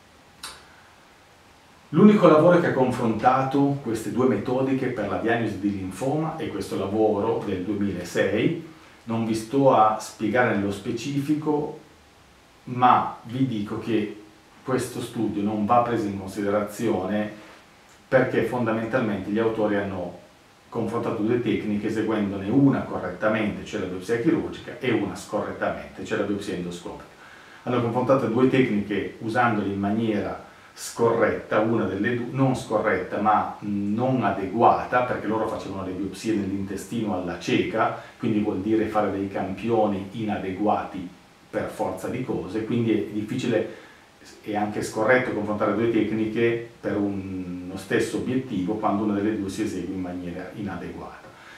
L'unico lavoro che ha confrontato queste due metodiche per la diagnosi di linfoma è questo lavoro del 2006. Non vi sto a spiegare nello specifico, ma vi dico che questo studio non va preso in considerazione perché fondamentalmente gli autori hanno confrontato due tecniche eseguendone una correttamente, cioè la biopsia chirurgica, e una scorrettamente, cioè la biopsia endoscopica. Hanno confrontato due tecniche usandole in maniera scorretta, una delle due, non scorretta ma non adeguata, perché loro facevano le biopsie nell'intestino alla cieca, quindi vuol dire fare dei campioni inadeguati per forza di cose, quindi è difficile e anche scorretto confrontare due tecniche per uno stesso obiettivo quando una delle due si esegue in maniera inadeguata.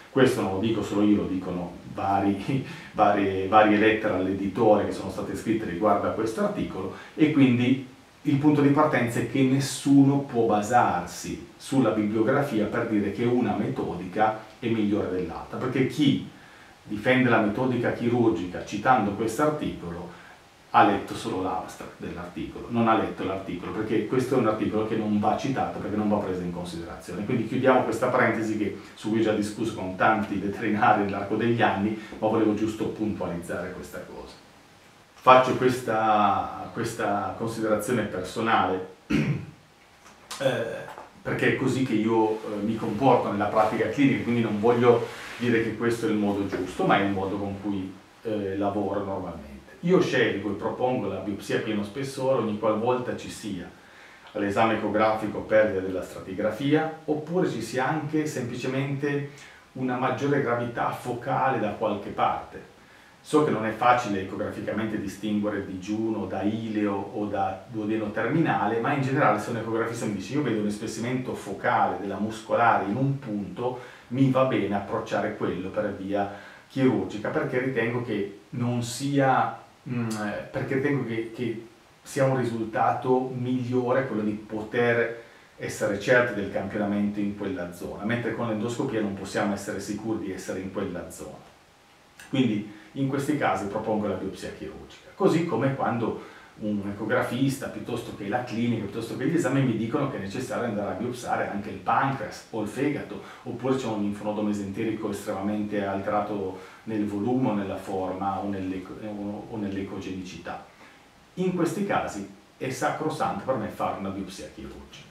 Questo non lo dico solo io, lo dicono varie lettere all'editore che sono state scritte riguardo a questo articolo, e quindi il punto di partenza è che nessuno può basarsi sulla bibliografia per dire che una metodica è migliore dell'altra, perché chi difende la metodica chirurgica citando questo articolo ha letto solo l'abstract dell'articolo, non ha letto l'articolo, perché questo è un articolo che non va citato, perché non va preso in considerazione. Quindi chiudiamo questa parentesi su cui ho già discusso con tanti veterinari nell'arco degli anni, ma volevo giusto puntualizzare questa cosa. Faccio questa considerazione personale perché è così che io mi comporto nella pratica clinica, quindi non voglio dire che questo è il modo giusto, ma è il modo con cui lavoro normalmente. Io scelgo e propongo la biopsia a pieno spessore ogni qualvolta ci sia all'esame ecografico perdita della stratigrafia, oppure ci sia anche semplicemente una maggiore gravità focale da qualche parte. So che non è facile ecograficamente distinguere digiuno da ileo o da duodeno terminale, ma in generale se un ecografista mi dice io vedo un espessimento focale della muscolare in un punto, mi va bene approcciare quello per via chirurgica, perché ritengo che non sia perché ritengo che sia un risultato migliore quello di poter essere certi del campionamento in quella zona, mentre con l'endoscopia non possiamo essere sicuri di essere in quella zona. Quindi in questi casi propongo la biopsia chirurgica, così come quando un ecografista, piuttosto che la clinica, piuttosto che gli esami mi dicono che è necessario andare a biopsare anche il pancreas o il fegato, oppure c'è un linfonodo mesenterico estremamente alterato nel volume o nella forma o nell'ecogenicità. In questi casi è sacrosanto per me fare una biopsia chirurgica.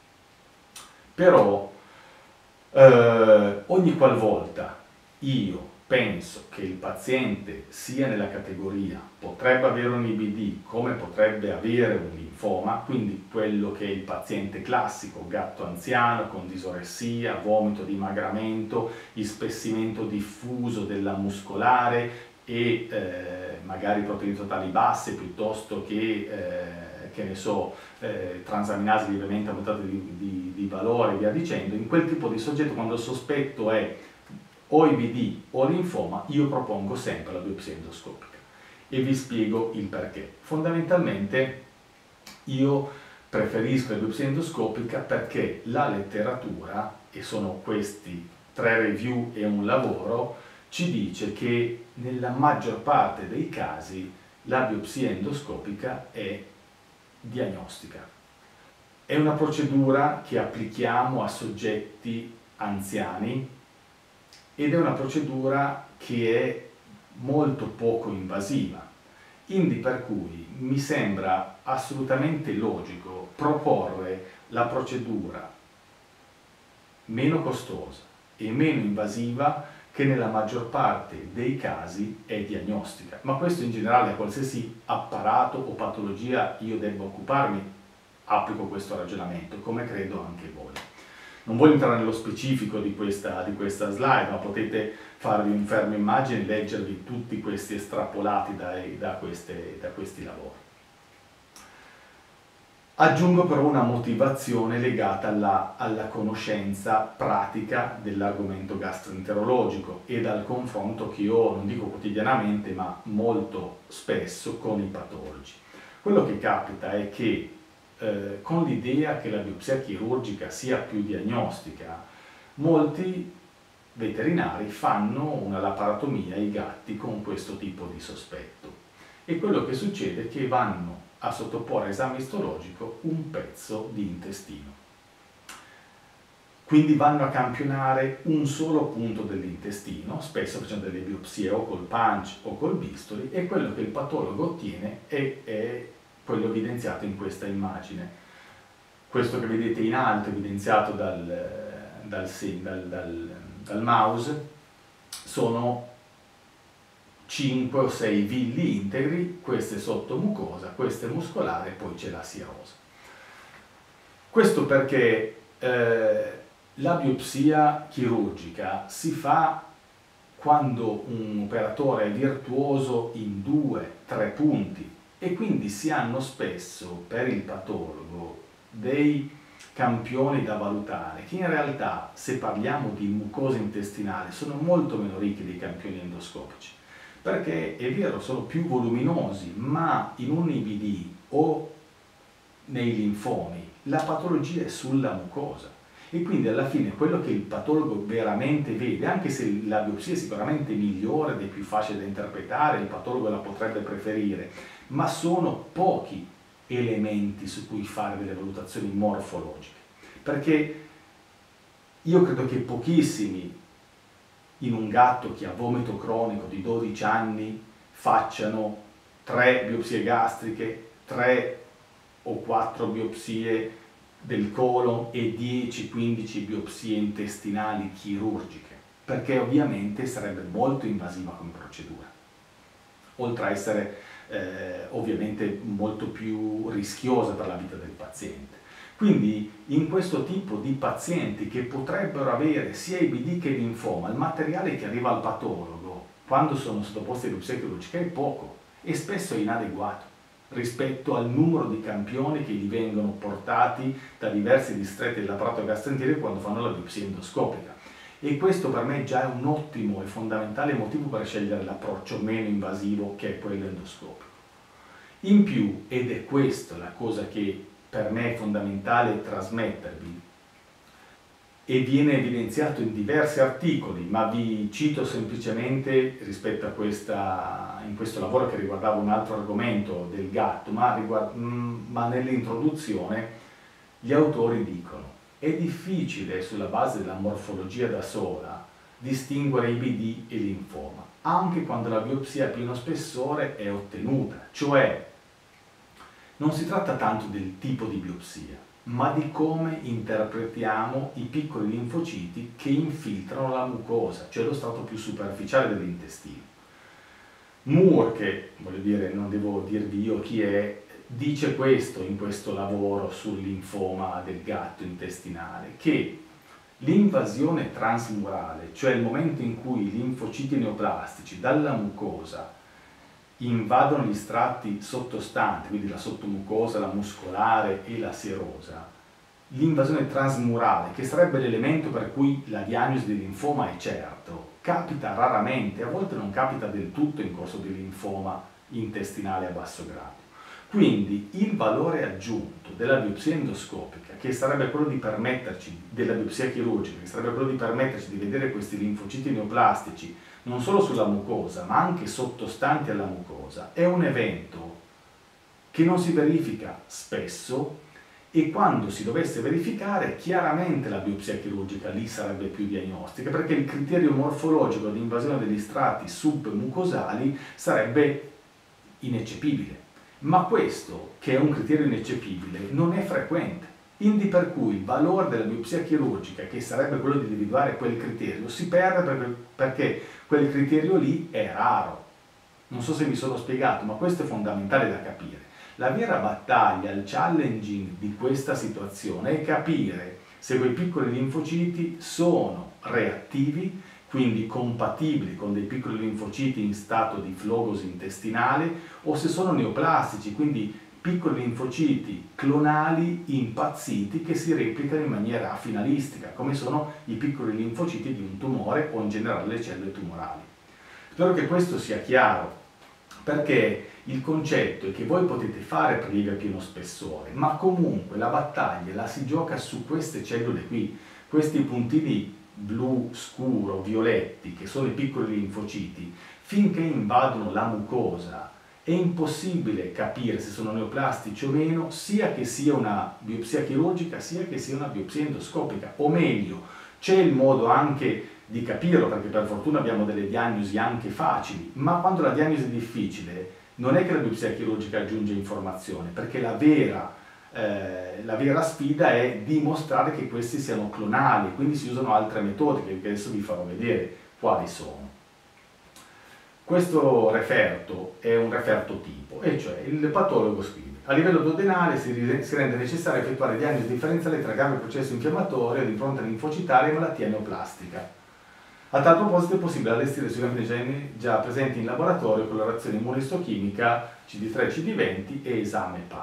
Però ogni qualvolta io penso che il paziente sia nella categoria potrebbe avere un IBD come potrebbe avere un linfoma, quindi quello che è il paziente classico, gatto anziano con disoressia, vomito, dimagramento, ispessimento diffuso della muscolare e magari proteine totali basse piuttosto che ne so, transaminasi lievemente aumentate di valore e via dicendo. In quel tipo di soggetto, quando il sospetto è o IBD o linfoma, io propongo sempre la biopsia endoscopica e vi spiego il perché. Fondamentalmente io preferisco la biopsia endoscopica perché la letteratura, e sono questi 3 review e un lavoro, ci dice che nella maggior parte dei casi la biopsia endoscopica è diagnostica. È una procedura che applichiamo a soggetti anziani ed è una procedura che è molto poco invasiva, quindi per cui mi sembra assolutamente logico proporre la procedura meno costosa e meno invasiva che nella maggior parte dei casi è diagnostica. Ma questo in generale a qualsiasi apparato o patologia io debba occuparmi, applico questo ragionamento, come credo anche voi. Non voglio entrare nello specifico di questa slide, ma potete farvi un fermo immagine e leggervi tutti questi estrapolati da questi lavori. Aggiungo però una motivazione legata alla conoscenza pratica dell'argomento gastroenterologico e dal confronto che io non dico quotidianamente, ma molto spesso con i patologi. Quello che capita è che con l'idea che la biopsia chirurgica sia più diagnostica, molti veterinari fanno una laparatomia ai gatti con questo tipo di sospetto e quello che succede è che vanno a sottoporre a esame istologico un pezzo di intestino. Quindi vanno a campionare un solo punto dell'intestino, spesso facendo delle biopsie o col punch o col bisturi, e quello che il patologo ottiene è quello evidenziato in questa immagine. Questo che vedete in alto, evidenziato dal mouse, sono 5 o 6 villi integri, queste sottomucosa, queste muscolare, poi c'è la sirosa. Questo perché la biopsia chirurgica si fa quando un operatore è virtuoso in 2-3 punti e quindi si hanno spesso per il patologo dei campioni da valutare, che in realtà, se parliamo di mucosa intestinale, sono molto meno ricchi dei campioni endoscopici, perché è vero, sono più voluminosi, ma in un IBD o nei linfomi la patologia è sulla mucosa. E quindi alla fine quello che il patologo veramente vede, anche se la biopsia è sicuramente migliore ed è più facile da interpretare, il patologo la potrebbe preferire, ma sono pochi elementi su cui fare delle valutazioni morfologiche. Perché io credo che pochissimi in un gatto che ha vomito cronico di 12 anni facciano 3 biopsie gastriche, 3 o 4 biopsie del colon e 10-15 biopsie intestinali chirurgiche, perché ovviamente sarebbe molto invasiva come procedura, oltre a essere ovviamente molto più rischiosa per la vita del paziente. Quindi in questo tipo di pazienti che potrebbero avere sia IBD che linfoma, il materiale che arriva al patologo quando sono sottoposti a biopsia chirurgica è poco e spesso è inadeguato rispetto al numero di campioni che gli vengono portati da diversi distretti dell'apparato gastroenterico quando fanno la biopsia endoscopica. E questo per me già è un ottimo e fondamentale motivo per scegliere l'approccio meno invasivo, che è quello endoscopico. In più, ed è questa la cosa che per me è fondamentale trasmettervi, e viene evidenziato in diversi articoli, ma vi cito semplicemente rispetto a in questo lavoro che riguardava un altro argomento del gatto, ma nell'introduzione gli autori dicono: è difficile sulla base della morfologia da sola distinguere IBD e linfoma, anche quando la biopsia a pieno spessore è ottenuta, cioè non si tratta tanto del tipo di biopsia, ma di come interpretiamo i piccoli linfociti che infiltrano la mucosa, cioè lo strato più superficiale dell'intestino. Moore, che voglio dire, non devo dirvi io chi è, dice questo in questo lavoro sul linfoma del gatto intestinale, che l'invasione transmurale, cioè il momento in cui i linfociti neoplastici dalla mucosa invadono gli strati sottostanti, quindi la sottomucosa, la muscolare e la serosa, l'invasione transmurale, che sarebbe l'elemento per cui la diagnosi di linfoma è certo, capita raramente, a volte non capita del tutto in corso di linfoma intestinale a basso grado. Quindi il valore aggiunto della biopsia endoscopica, che sarebbe quello di permetterci, della biopsia chirurgica, che sarebbe quello di permetterci di vedere questi linfociti neoplastici non solo sulla mucosa, ma anche sottostanti alla mucosa, è un evento che non si verifica spesso, e quando si dovesse verificare, chiaramente la biopsia chirurgica lì sarebbe più diagnostica, perché il criterio morfologico di invasione degli strati submucosali sarebbe ineccepibile. Ma questo, che è un criterio ineccepibile, non è frequente. Indi per cui il valore della biopsia chirurgica, che sarebbe quello di individuare quel criterio, si perde perché quel criterio lì è raro. Non so se mi sono spiegato, ma questo è fondamentale da capire. La vera battaglia, il challenging di questa situazione è capire se quei piccoli linfociti sono reattivi, quindi compatibili con dei piccoli linfociti in stato di flogosi intestinale, o se sono neoplastici, quindi piccoli linfociti clonali impazziti che si replicano in maniera finalistica, come sono i piccoli linfociti di un tumore o in generale le cellule tumorali. Spero che questo sia chiaro, perché il concetto è che voi potete fare prelievi a pieno spessore, ma comunque la battaglia la si gioca su queste cellule qui, questi puntini blu scuro, violetti, che sono i piccoli linfociti. Finché invadono la mucosa è impossibile capire se sono neoplastici o meno, sia che sia una biopsia chirurgica, sia che sia una biopsia endoscopica, o meglio, c'è il modo anche di capirlo, perché per fortuna abbiamo delle diagnosi anche facili, ma quando la diagnosi è difficile non è che la biopsia chirurgica aggiunge informazione, perché la vera sfida è dimostrare che questi siano clonali, quindi si usano altre metodiche, che adesso vi farò vedere quali sono. Questo referto è un referto tipo, e cioè il patologo scrive: a livello duodenale si rende necessario effettuare diagnosi differenziale tra grave processo infiammatorio di impronta linfocitaria e malattia neoplastica. A tal proposito è possibile allestire sui antigeni già presenti in laboratorio colorazione immunoistochimica CD3, CD20 e esame PAR.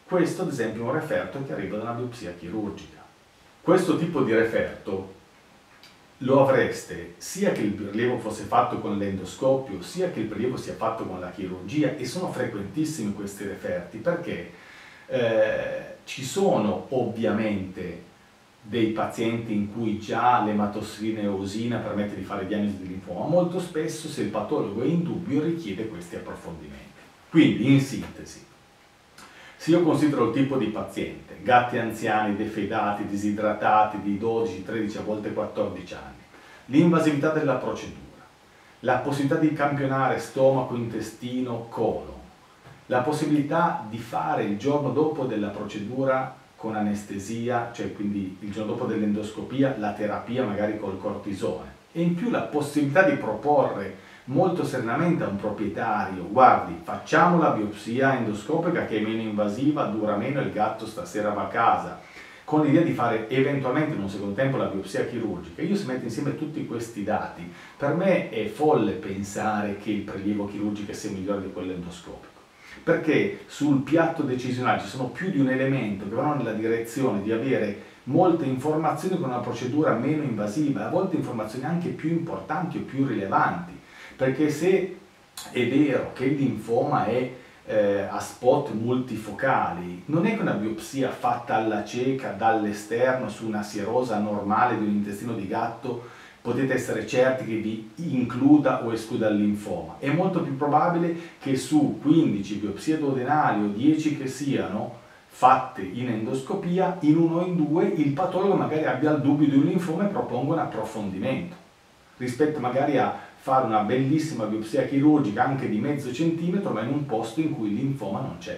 Questo ad esempio è un referto che arriva da una biopsia chirurgica. Questo tipo di referto lo avreste sia che il prelievo fosse fatto con l'endoscopio, sia che il prelievo sia fatto con la chirurgia, e sono frequentissimi questi referti perché ci sono ovviamente dei pazienti in cui già l'ematossina eosina permette di fare diagnosi di linfoma. Molto spesso, se il patologo è in dubbio, richiede questi approfondimenti. Quindi, in sintesi, se io considero il tipo di paziente, gatti anziani, defedati, disidratati di 12, 13, a volte 14 anni, l'invasività della procedura, la possibilità di campionare stomaco, intestino, colon, la possibilità di fare il giorno dopo della procedura con anestesia, cioè quindi il giorno dopo dell'endoscopia, la terapia magari col cortisone, e in più la possibilità di proporre molto serenamente a un proprietario: guardi, facciamo la biopsia endoscopica che è meno invasiva, dura meno, il gatto stasera va a casa, con l'idea di fare eventualmente in un secondo tempo la biopsia chirurgica. Io, se metto insieme tutti questi dati, per me è folle pensare che il prelievo chirurgico sia migliore di quello endoscopico, perché sul piatto decisionale ci sono più di un elemento che vanno nella direzione di avere molte informazioni con una procedura meno invasiva, a volte informazioni anche più importanti o più rilevanti, perché se è vero che il linfoma è a spot multifocali, non è che una biopsia fatta alla cieca dall'esterno su una sierosa normale di un intestino di gatto potete essere certi che vi includa o escluda il linfoma. È molto più probabile che su 15 biopsie duodenali o 10 che siano fatte in endoscopia, in uno o in due il patologo magari abbia il dubbio di un linfoma e proponga un approfondimento, rispetto magari a fare una bellissima biopsia chirurgica anche di mezzo centimetro ma in un posto in cui il linfoma non c'è.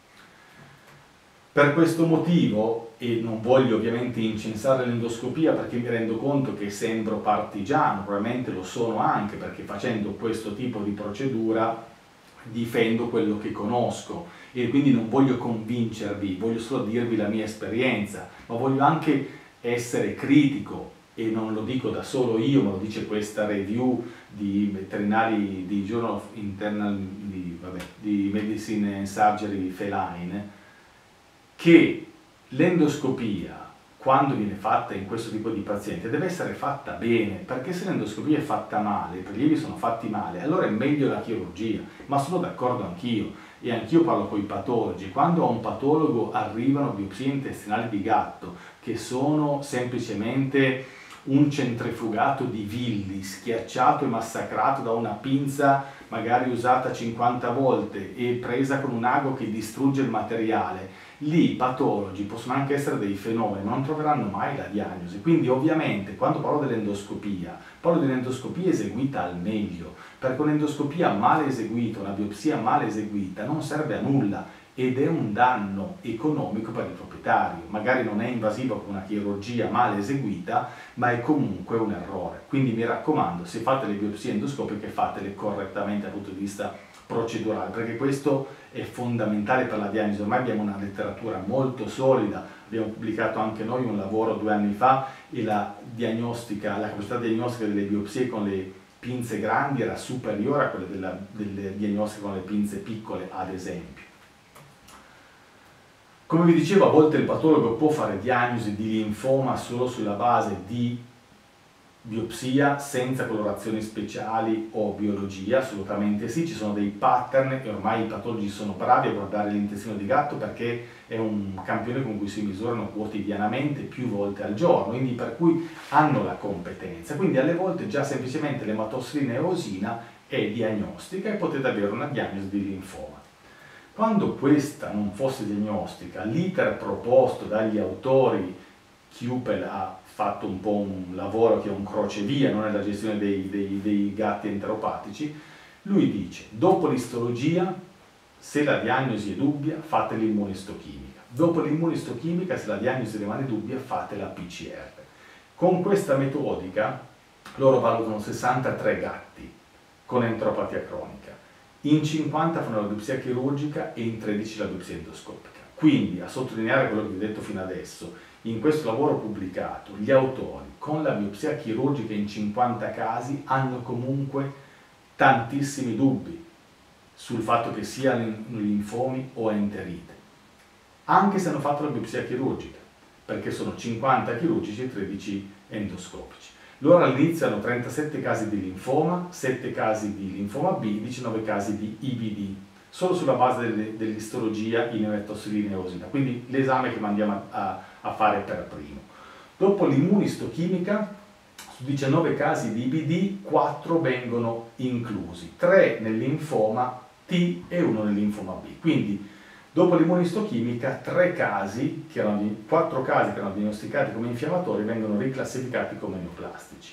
Per questo motivo, e non voglio ovviamente incensare l'endoscopia perché mi rendo conto che sembro partigiano, probabilmente lo sono anche perché facendo questo tipo di procedura difendo quello che conosco e quindi non voglio convincervi, voglio solo dirvi la mia esperienza, ma voglio anche essere critico, e non lo dico da solo io, ma lo dice questa review di veterinari di Journal of Internal di Medicine and Surgery Feline, che l'endoscopia, quando viene fatta in questo tipo di paziente, deve essere fatta bene, perché se l'endoscopia è fatta male, i prelievi sono fatti male, allora è meglio la chirurgia, ma sono d'accordo anch'io, e anch'io parlo con i patologi. Quando a un patologo arrivano biopsie intestinali di gatto, che sono semplicemente un centrifugato di villi, schiacciato e massacrato da una pinza magari usata 50 volte e presa con un ago che distrugge il materiale, lì i patologi possono anche essere dei fenomeni, ma non troveranno mai la diagnosi. Quindi ovviamente quando parlo dell'endoscopia, parlo di un'endoscopia eseguita al meglio, perché un'endoscopia male eseguita, una biopsia male eseguita non serve a nulla ed è un danno economico per il proprietario. Magari non è invasiva come una chirurgia male eseguita, ma è comunque un errore. Quindi mi raccomando, se fate le biopsie endoscopiche fatele correttamente dal punto di vista procedurale, perché questo è fondamentale per la diagnosi. Ormai abbiamo una letteratura molto solida, abbiamo pubblicato anche noi un lavoro 2 anni fa e la capacità diagnostica delle biopsie con le pinze grandi era superiore a quella delle diagnostiche con le pinze piccole, ad esempio. Come vi dicevo, a volte il patologo può fare diagnosi di linfoma solo sulla base di biopsia, senza colorazioni speciali o biologia, assolutamente sì, ci sono dei pattern e ormai i patologi sono bravi a guardare l'intestino di gatto perché è un campione con cui si misurano quotidianamente più volte al giorno, quindi per cui hanno la competenza. Quindi alle volte già semplicemente l'ematossina eosina è diagnostica e potete avere una diagnosi di linfoma. Quando questa non fosse diagnostica, l'iter proposto dagli autori, Kjupel ha fatto un po' un lavoro che è un crocevia, non è la gestione dei gatti enteropatici, lui dice: dopo l'istologia, se la diagnosi è dubbia, fate l'immunistochimica. Dopo l'immunistochimica, se la diagnosi rimane dubbia, fate la PCR. Con questa metodica loro valutano 63 gatti con enteropatia cronica. In 50 fanno la biopsia chirurgica e in 13 la biopsia endoscopica. Quindi, a sottolineare quello che vi ho detto fino adesso, in questo lavoro pubblicato, gli autori con la biopsia chirurgica in 50 casi hanno comunque tantissimi dubbi sul fatto che siano linfomi o enterite. anche se hanno fatto la biopsia chirurgica, perché sono 50 chirurgici e 13 endoscopici. Loro all'inizio hanno 37 casi di linfoma, 7 casi di linfoma B, 19 casi di IBD, solo sulla base dell'istologia in evetosilineosina, quindi l'esame che mandiamo a fare per primo. Dopo l'immunistochimica, su 19 casi di IBD, 4 vengono inclusi, 3 nel linfoma T e 1 nel linfoma B. Quindi, dopo l'immunistochimica, 4 casi che erano diagnosticati come infiammatori vengono riclassificati come neoplastici.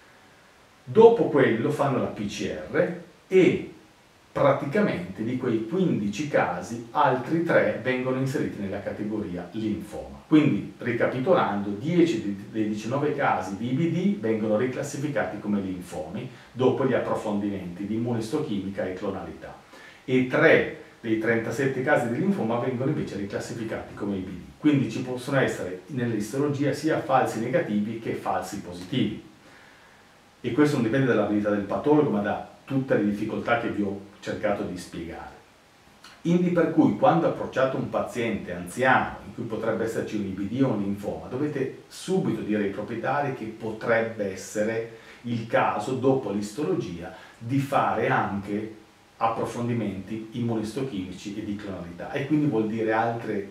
Dopo quello fanno la PCR e praticamente di quei 15 casi altri 3 vengono inseriti nella categoria linfoma. Quindi, ricapitolando, 10 dei 19 casi di IBD vengono riclassificati come linfomi dopo gli approfondimenti di immunistochimica e clonalità e 3 dei 37 casi di linfoma vengono invece riclassificati come IBD. Quindi ci possono essere nell'istologia sia falsi negativi che falsi positivi. E questo non dipende dall'abilità del patologo, ma da tutte le difficoltà che vi ho cercato di spiegare. Indi per cui quando approcciate un paziente anziano in cui potrebbe esserci un IBD o un linfoma, dovete subito dire ai proprietari che potrebbe essere il caso, dopo l'istologia, di fare anche approfondimenti immunistochimici e di clonalità, e quindi vuol dire altre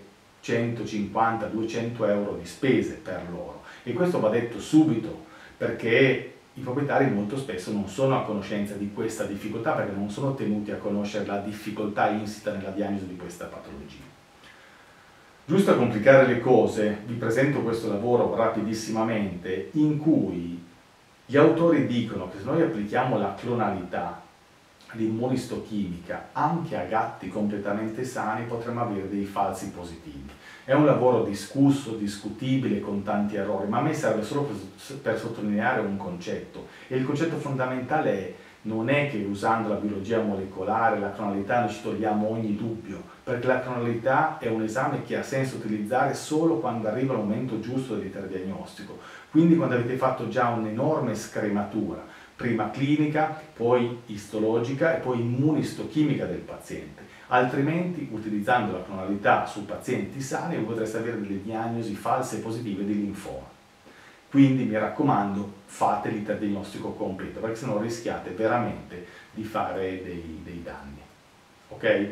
150-200 euro di spese per loro, e questo va detto subito perché i proprietari molto spesso non sono a conoscenza di questa difficoltà, perché non sono tenuti a conoscere la difficoltà insita nella diagnosi di questa patologia. Giusto a complicare le cose, vi presento questo lavoro rapidissimamente, in cui gli autori dicono che se noi applichiamo la clonalità, l'immunistochimica, anche a gatti completamente sani, potremmo avere dei falsi positivi. È un lavoro discusso, discutibile, con tanti errori, ma a me serve solo per sottolineare un concetto, e il concetto fondamentale è: non è che usando la biologia molecolare, la clonalità, noi ci togliamo ogni dubbio, perché la clonalità è un esame che ha senso utilizzare solo quando arriva il momento giusto dell'iterdiagnostico, quindi quando avete fatto già un'enorme scrematura, prima clinica, poi istologica e poi immunistochimica del paziente. Altrimenti, utilizzando la clonalità su pazienti sani, potreste avere delle diagnosi false positive di linfoma. Quindi mi raccomando, fate l'iterdiagnostico completo, perché sennò rischiate veramente di fare dei danni. Ok?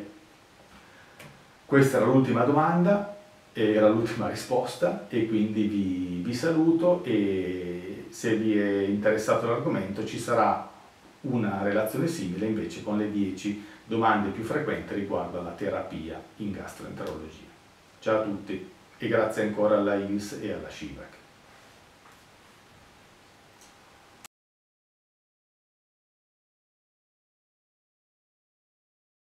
Questa era l'ultima domanda, era l'ultima risposta, e quindi vi saluto, e se vi è interessato l'argomento ci sarà una relazione simile invece con le 10 domande più frequenti riguardo alla terapia in gastroenterologia. Ciao a tutti e grazie ancora alla ILS e alla SCIVAC.